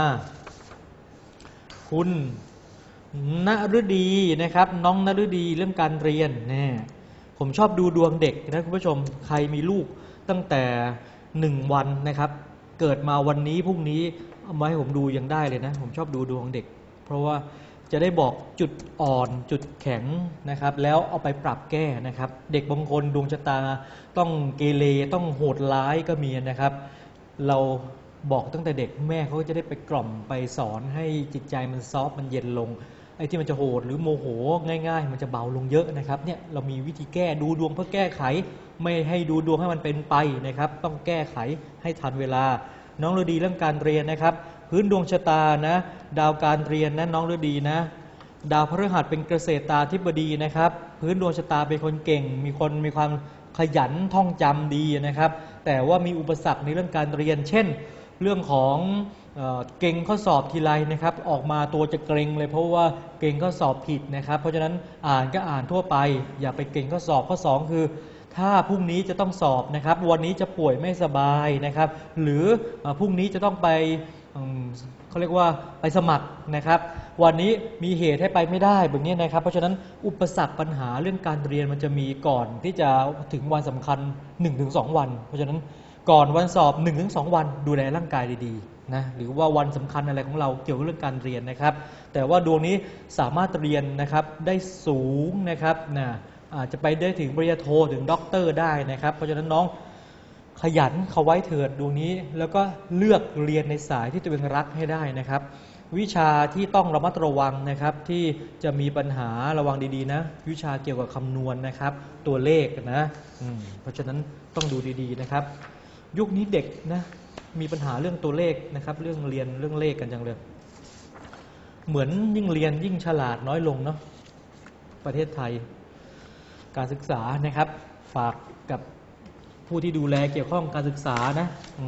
คุณณฤดีนะครับน้องณฤดีเรื่องการเรียนเนี่ยผมชอบดูดวงเด็กนะคุณผู้ชมใครมีลูกตั้งแต่หนึ่งวันนะครับเกิดมาวันนี้พรุ่งนี้เอามาให้ผมดูยังได้เลยนะผมชอบดูดวงเด็กเพราะว่าจะได้บอกจุดอ่อนจุดแข็งนะครับแล้วเอาไปปรับแก้นะครับเด็กบางคนดวงชะตาต้องเกเรต้องโหดร้ายก็มีนะครับเราบอกตั้งแต่เด็กแม่เขาจะได้ไปกล่อมไปสอนให้จิตใจมันซอฟต์มันเย็นลงไอ้ที่มันจะโหดหรือโมโหง่ายๆมันจะเบาลงเยอะนะครับเนี่ยเรามีวิธีแก้ดูดวงเพื่อแก้ไขไม่ให้ดูดวงให้มันเป็นไปนะครับต้องแก้ไขให้ทันเวลาน้องฤดีเรื่องการเรียนนะครับพื้นดวงชะตานะดาวการเรียนนะน้องฤดีนะดาวพฤหัสเป็นเกษตราธิบดีนะครับพื้นดวงชะตาเป็นคนเก่งมีคนมีความขยันท่องจำดีนะครับแต่ว่ามีอุปสรรคในเรื่องการเรียนเช่นเรื่องของเก่งข้อสอบทีไรนะครับออกมาตัวจะเกรงเลยเพราะว่าเก่งข้อสอบผิดนะครับเพราะฉะนั้นอ่านก็อ่านทั่วไปอย่าไปเก่งข้อสอบข้อสองคือถ้าพรุ่งนี้จะต้องสอบนะครับวันนี้จะป่วยไม่สบายนะครับหรือพรุ่งนี้จะต้องไปเขาเรียกว่าไปสมัครนะครับวันนี้มีเหตุให้ไปไม่ได้แบบนี้นะครับเพราะฉะนั้นอุปสรรคปัญหาเรื่องการเรียนมันจะมีก่อนที่จะถึงวันสำคัญ หนึ่งถึงสอง วันเพราะฉะนั้นก่อนวันสอบ หนึ่งถึงสอง วันดูแลร่างกายดีๆนะหรือว่าวันสำคัญอะไรของเราเกี่ยวกับเรื่องการเรียนนะครับแต่ว่าดวงนี้สามารถเรียนนะครับได้สูงนะครับนะอาจจะไปได้ถึงปริญญาโทถึงด็อกเตอร์ได้นะครับเพราะฉะนั้นน้องขยันเขาไว้เถิดดวงนี้แล้วก็เลือกเรียนในสายที่ตัวเองรักให้ได้นะครับวิชาที่ต้องระมัดระวังนะครับที่จะมีปัญหาระวังดีๆนะวิชาเกี่ยวกับคำนวณนะครับตัวเลขนะเพราะฉะนั้นต้องดูดีๆนะครับยุคนี้เด็กนะมีปัญหาเรื่องตัวเลขนะครับเรื่องเรียนเรื่องเลขกันจังเลยเหมือนยิ่งเรียนยิ่งฉลาดน้อยลงเนาะประเทศไทยการศึกษานะครับฝากกับผู้ที่ดูแลเกี่ยวข้องการศึกษานะ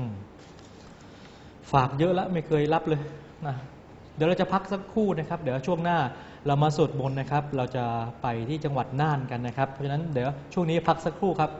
ฝากเยอะแล้วไม่เคยรับเลยนะเดี๋ยวเราจะพักสักครู่นะครับเดี๋ยวช่วงหน้าเรามาสวดมนต์นะครับเราจะไปที่จังหวัดน่านกันนะครับเพราะฉะนั้นเดี๋ยวช่วงนี้พักสักครู่ครับ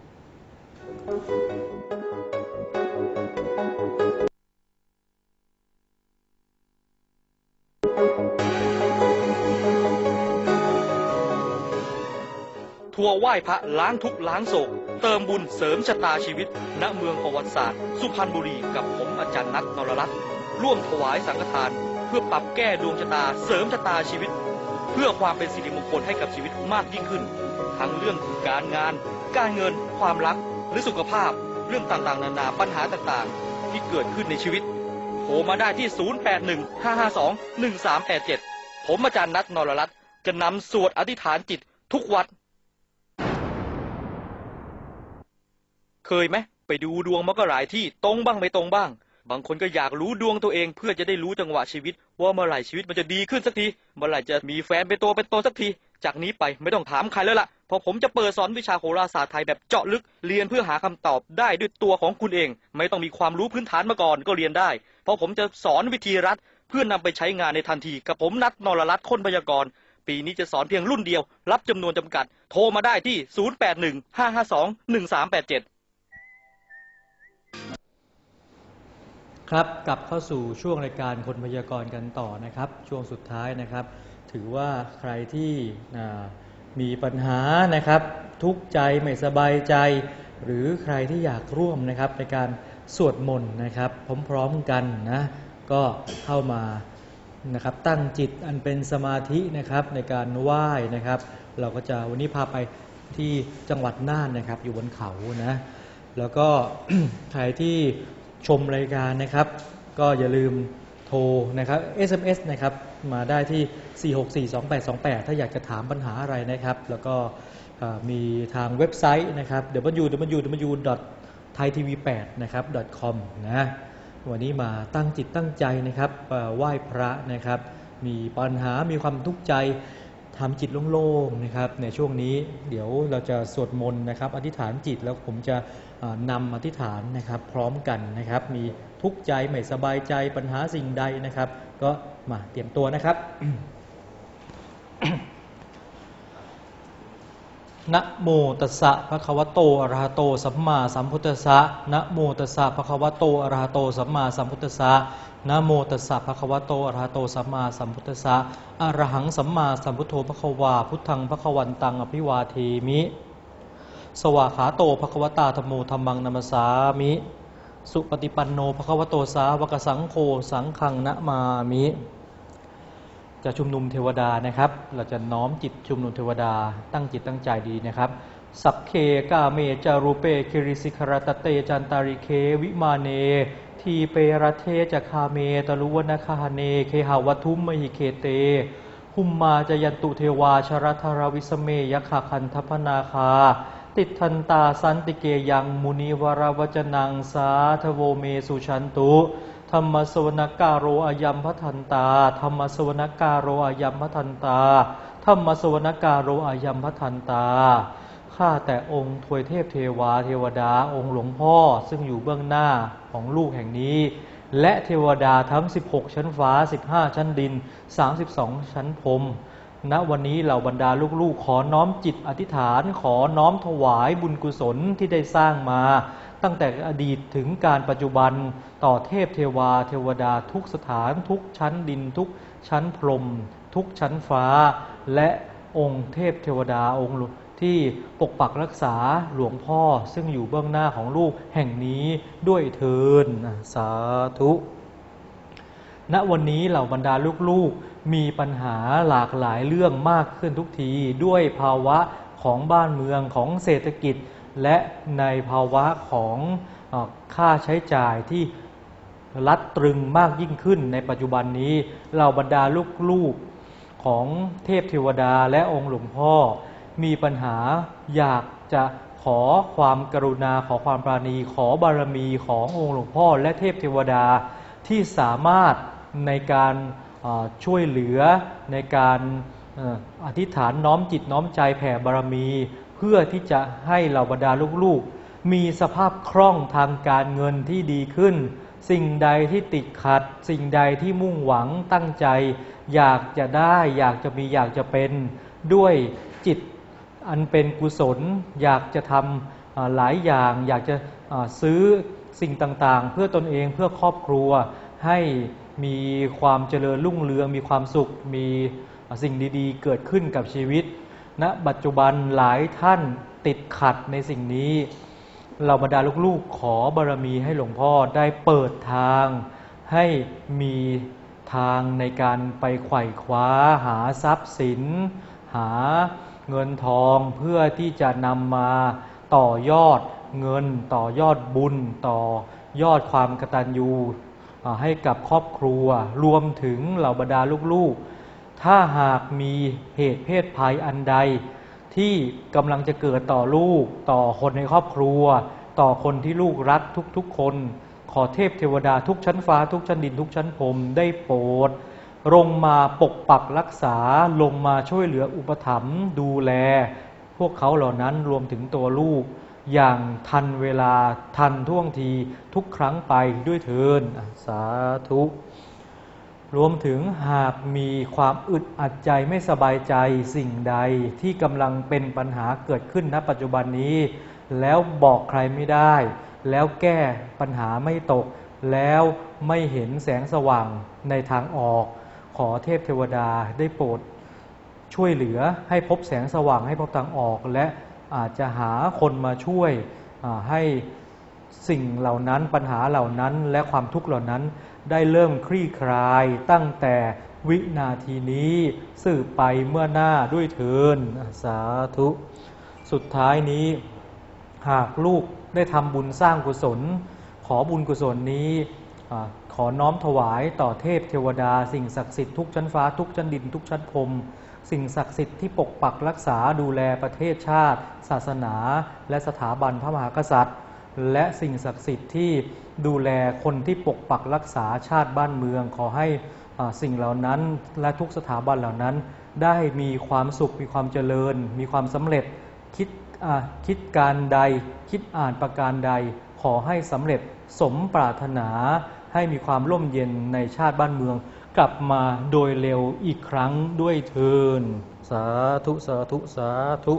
ทัวร์ไหว้พระล้างทุกข์ล้างโศกเติมบุญเสริมชะตาชีวิตณเมืองประวัติศาสตร์สุพรรณบุรีกับผมอาจารย์นัท นรรัตน์ร่วมถวายสังฆทานเพื่อปรับแก้ดวงชะตาเสริมชะตาชีวิตเพื่อความเป็นสิริมงคลให้กับชีวิตมากยิ่งขึ้นทั้งเรื่องการงานการเงินความรักหรือสุขภาพเรื่องต่างๆนานาปัญหาต่างๆที่เกิดขึ้นในชีวิตโทรมาได้ที่ ศูนย์ แปด หนึ่ง ห้า ห้า สอง หนึ่ง สาม แปด เจ็ด ผมอาจารย์นัท นรรัตน์จะนำสวดอธิษฐานจิตทุกวัดเคยไหมไปดูดวงมาก็หลายที่ตรงบ้างไม่ตรงบ้างบางคนก็อยากรู้ดวงตัวเองเพื่อจะได้รู้จังหวะชีวิตว่าเมื่อไหร่ชีวิตมันจะดีขึ้นสักทีเมื่อไหร่จะมีแฟนเป็นตัวเป็นตนสักทีจากนี้ไปไม่ต้องถามใครแล้วล่ะเพราะผมจะเปิดสอนวิชาโหราศาสตร์ไทยแบบเจาะลึกเรียนเพื่อหาคำตอบได้ด้วยตัวของคุณเองไม่ต้องมีความรู้พื้นฐานมาก่อนก็เรียนได้เพราะผมจะสอนวิธีรัดเพื่อนำไปใช้งานในทันทีกับผมนัท นรรัตน์คนพยากรณ์ปีนี้จะสอนเพียงรุ่นเดียวรับจำนวนจำกัดโทรมาได้ที่ ศูนย์ แปด หนึ่ง ห้า ห้า สอง หนึ่ง สาม แปด เจ็ดครับกลับเข้าสู่ช่วงรายการคนพยากรณ์กันต่อนะครับช่วงสุดท้ายนะครับถือว่าใครที่มีปัญหานะครับทุกข์ใจไม่สบายใจหรือใครที่อยากร่วมนะครับในการสวดมนต์นะครับพร้อมๆกันนะก็เข้ามานะครับตั้งจิตอันเป็นสมาธินะครับในการไหว้นะครับเราก็จะวันนี้พาไปที่จังหวัดน่านนะครับอยู่บนเขานะแล้วก็ ใครที่ชมรายการนะครับก็อย่าลืมโทรนะครับ เอส เอ็ม เอส นะครับมาได้ที่สี่ หก สี่ สอง แปด สอง แปดถ้าอยากจะถามปัญหาอะไรนะครับแล้วก็มีทางเว็บไซต์นะครับ ดับเบิลยู ดับเบิลยู ดับเบิลยู ดอท ไทยทีวีแปด นะครับ .com นะวันนี้มาตั้งจิตตั้งใจนะครับไหว้พระนะครับมีปัญหามีความทุกข์ใจทำจิตโล่งๆนะครับในช่วงนี้เดี๋ยวเราจะสวดมนต์นะครับอธิษฐานจิตแล้วผมจะนำอธิษฐานนะครับพร้อมกันนะครับมีทุกข์ใจไม่สบายใจปัญหาสิ่งใดนะครับก็มาเตรียมตัวนะครับ นะโมตัสสะภะคะวะโตอะระหะโตสัมมาสัมพุทธัสสะนะโมตัสสะภะคะวะโตอะระหะโตสัมมาสัมพุทธัสสะนะโมตัสสะภะคะวะโตอะระหะโตสัมมาสัมพุทธัสสะอะระหังสัมมาสัมพุทโธภควาพุทธังภควันตังอภิวาเทมิสวากขาโตภควตาธัมโมธัมมังนัมสสามิสุปฏิปันโนภควโตสาวกสังโฆสังฆังนะมามิจะชุมนุมเทวดานะครับเราจะน้อมจิตชุมนุมเทวดาตั้งจิตตั้งใจดีนะครับสัพเคกาเมจารูเปคิริสิครตเตจันตาริเควิมาเนทีเปรเทจคาเมตลุวนาคาเนเคหาวัทุมมหิเคเตหุมมาจยันตุเทวาชรัทรวิสเมยคาคันทพนาคาติทันตาสันติเกยังมุนีวรวจนังสาทโวเมสุชันตุธรรมสวนกาโรอายัมพทันตาธรรมสวนกาโรอายัมพทันตาธรรมสวนกาโรอายัมพทันตาข้าแต่องค์ทวยเทพเทวาเทวดาองค์หลวงพ่อซึ่งอยู่เบื้องหน้าของลูกแห่งนี้และเทวดาทั้งสิบหกชั้นฟ้าสิบห้าชั้นดินสามสิบสองชั้นพรหมณวันนี้เหล่าบรรดาลูกๆขอน้อมจิตอธิษฐานขอน้อมถวายบุญกุศลที่ได้สร้างมาตั้งแต่อดีตถึงการปัจจุบันต่อเทพเทวาเทวดาทุกสถานทุกชั้นดินทุกชั้นพรหมทุกชั้นฟ้าและองค์เทพเทวดาองค์ที่ปกปักรักษาหลวงพ่อซึ่งอยู่เบื้องหน้าของลูกแห่งนี้ด้วยเถิดสาธุณวันนี้เหล่าบรรดาลูกๆมีปัญหาหลากหลายเรื่องมากขึ้นทุกทีด้วยภาวะของบ้านเมืองของเศรษฐกิจและในภาวะของค่าใช้จ่ายที่รัดตรึงมากยิ่งขึ้นในปัจจุบันนี้เหล่าบรรดาลูกๆของเทพเทวดาและองค์หลวงพ่อมีปัญหาอยากจะขอความกรุณาขอความปราณีขอบารมีขององค์หลวงพ่อและเทพเทวดาที่สามารถในการช่วยเหลือในการอธิษฐานน้อมจิตน้อมใจแผ่บารมีเพื่อที่จะให้เหล่าบรรดาลูกๆมีสภาพคล่องทางการเงินที่ดีขึ้นสิ่งใดที่ติดขัดสิ่งใดที่มุ่งหวังตั้งใจอยากจะได้อยากจะมีอยากจะเป็นด้วยจิตอันเป็นกุศลอยากจะทำหลายอย่างอยากจะซื้อสิ่งต่างๆเพื่อตนเองเพื่อครอบครัวให้มีความเจริญรุ่งเรืองมีความสุขมีสิ่งดีๆเกิดขึ้นกับชีวิตณปัจจุบันหลายท่านติดขัดในสิ่งนี้เราบรรดาลูกๆขอบารมีให้หลวงพ่อได้เปิดทางให้มีทางในการไปไขว่คว้าหาทรัพย์สินหาเงินทองเพื่อที่จะนำมาต่อยอดเงินต่อยอดบุญต่อยอดความกตัญญูให้กับครอบครัวรวมถึงเหล่าบรรดาลูกๆถ้าหากมีเหตุเพศภัยอันใดที่กำลังจะเกิดต่อลูกต่อคนในครอบครัวต่อคนที่ลูกรักทุกๆคนขอเทพเทวดาทุกชั้นฟ้าทุกชั้นดินทุกชั้นพรหมได้โปรดลงมาปกปักรักษาลงมาช่วยเหลืออุปถัมภ์ดูแลพวกเขาเหล่านั้นรวมถึงตัวลูกอย่างทันเวลาทันท่วงทีทุกครั้งไปด้วยเถิดสาธุรวมถึงหากมีความอึดอัดใจไม่สบายใจสิ่งใดที่กำลังเป็นปัญหาเกิดขึ้นณปัจจุบันนี้แล้วบอกใครไม่ได้แล้วแก้ปัญหาไม่ตกแล้วไม่เห็นแสงสว่างในทางออกขอเทพเทวดาได้โปรดช่วยเหลือให้พบแสงสว่างให้พบทางออกและอาจจะหาคนมาช่วยให้สิ่งเหล่านั้นปัญหาเหล่านั้นและความทุกข์เหล่านั้นได้เริ่มคลี่คลายตั้งแต่วินาทีนี้สืบไปเมื่อหน้าด้วยเถิดสาธุสุดท้ายนี้หากลูกได้ทำบุญสร้างกุศลขอบุญกุศลนี้ขอน้อมถวายต่อเทพเทวดาสิ่งศักดิ์สิทธิ์ทุกชั้นฟ้าทุกชั้นดินทุกชั้นพรหมสิ่งศักดิ์สิทธิ์ที่ปกปักรักษาดูแลประเทศชาติศาสนาและสถาบันพระมหากษัตริย์และสิ่งศักดิ์สิทธิ์ที่ดูแลคนที่ปกปักรักษาชาติบ้านเมืองขอให้สิ่งเหล่านั้นและทุกสถาบันเหล่านั้นได้มีความสุขมีความเจริญมีความสำเร็จคิดคิดการใดคิดอ่านประการใดขอให้สำเร็จสมปรารถนาให้มีความร่มเย็นในชาติบ้านเมืองกลับมาโดยเร็วอีกครั้งด้วยเถิดสาธุสาธุสาธุ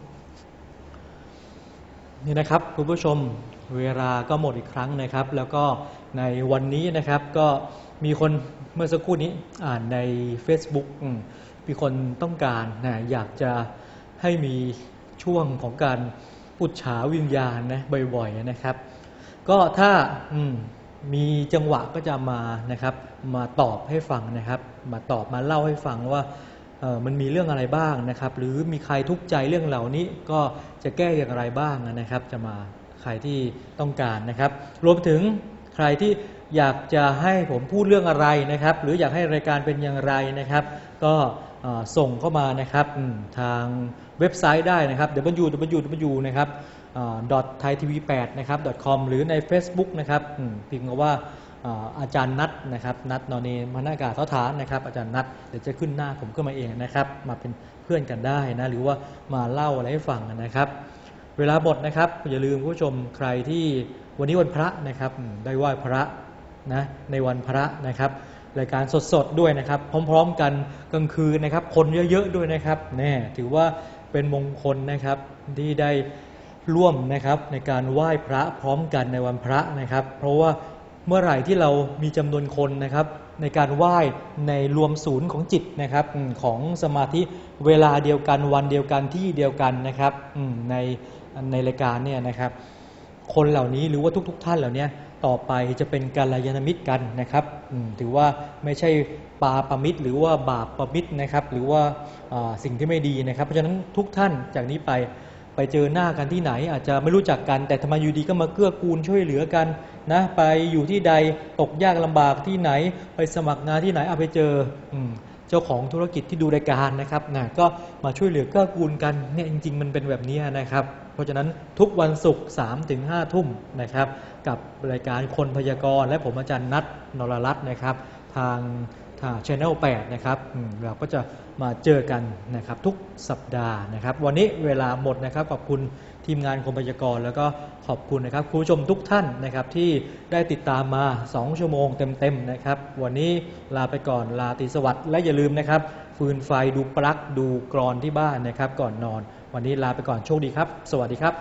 นี่นะครับคุณผู้ชมเวลาก็หมดอีกครั้งนะครับแล้วก็ในวันนี้นะครับก็มีคนเมื่อสักครู่นี้อ่านใน Facebook มีคนต้องการนะอยากจะให้มีช่วงของการปุจฉาวิญญาณนะบ่อยๆนะครับก็ถ้ามีจังหวะก็จะมานะครับมาตอบให้ฟังนะครับมาตอบมาเล่าให้ฟังว่าเออมันมีเรื่องอะไรบ้างนะครับหรือมีใครทุกข์ใจเรื่องเหล่านี้ก็จะแก้อย่างไรบ้างนะครับจะมาใครที่ต้องการนะครับรวมถึงใครที่อยากจะให้ผมพูดเรื่องอะไรนะครับหรืออยากให้รายการเป็นอย่างไรนะครับก็ส่งเข้ามานะครับทางเว็บไซต์ได้นะครับ ดับเบิลยู ดับเบิลยู ดับเบิลยู นะครับ ไทยทีวีแปด นะครับ .com หรือใน Facebook นะครับพิมพ์ว่าอาจารย์นัทนะครับนัทนอนเนมนากาศท้อฐานนะครับอาจารย์นัทเดี๋ยวจะขึ้นหน้าผมขึ้นมาเองนะครับมาเป็นเพื่อนกันได้นะหรือว่ามาเล่าอะไรให้ฟังนะครับเวลาหมดนะครับอย่าลืมผู้ชมใครที่วันนี้วันพระนะครับได้ไหว้พระนะในวันพระนะครับรายการสดๆด้วยนะครับพร้อมๆกันกลางคืนนะครับคนเยอะๆด้วยนะครับแน่ถือว่าเป็นมงคลนะครับที่ได้ร่วมนะครับในการไหว้พระพร้อมกันในวันพระนะครับเพราะว่าเมื่อไหร่ที่เรามีจำนวนคนนะครับในการไหว้ในรวมศูนย์ของจิตนะครับของสมาธิเวลาเดียวกันวันเดียวกันที่เดียวกันนะครับในในรายการเนี่ยนะครับคนเหล่านี้หรือว่าทุกๆท่านเหล่านี้ต่อไปจะเป็นกัลยาณมิตรกันนะครับถือว่าไม่ใช่ปาปมิตรหรือว่าบาปปมิตรนะครับหรือว่าสิ่งที่ไม่ดีนะครับเพราะฉะนั้นทุกท่านจากนี้ไปไปเจอหน้ากันที่ไหนอาจจะไม่รู้จักกันแต่ทำไมอยู่ดีก็มาเกื้อกูลช่วยเหลือกันนะไปอยู่ที่ใดตกยากลำบากที่ไหนไปสมัครงานที่ไหนเอาไปเจอเจ้าของธุรกิจที่ดูรายการนะครับนะก็มาช่วยเหลือเกื้อกูลกันเนี่ยจริงๆมันเป็นแบบนี้นะครับเพราะฉะนั้นทุกวันศุกร์ สามถึงห้า ทุ่มนะครับกับรายการคนพยากรณ์และผมอาจารย์นัทนรรัตน์นะครับทางทาง Channel แปดนะครับเราก็จะมาเจอกันนะครับทุกสัปดาห์นะครับวันนี้เวลาหมดนะครับขอบคุณทีมงานคนพยากรณ์แล้วก็ขอบคุณนะครับคุณผู้ชมทุกท่านนะครับที่ได้ติดตามมาสองชั่วโมงเต็มๆนะครับวันนี้ลาไปก่อนลาตรีสวัสดิ์และอย่าลืมนะครับฟืนไฟดูปลั๊กดูกรอนที่บ้านนะครับก่อนนอนวันนี้ลาไปก่อนโชคดีครับสวัสดีครับ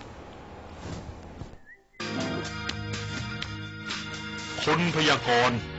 คนพยากรณ์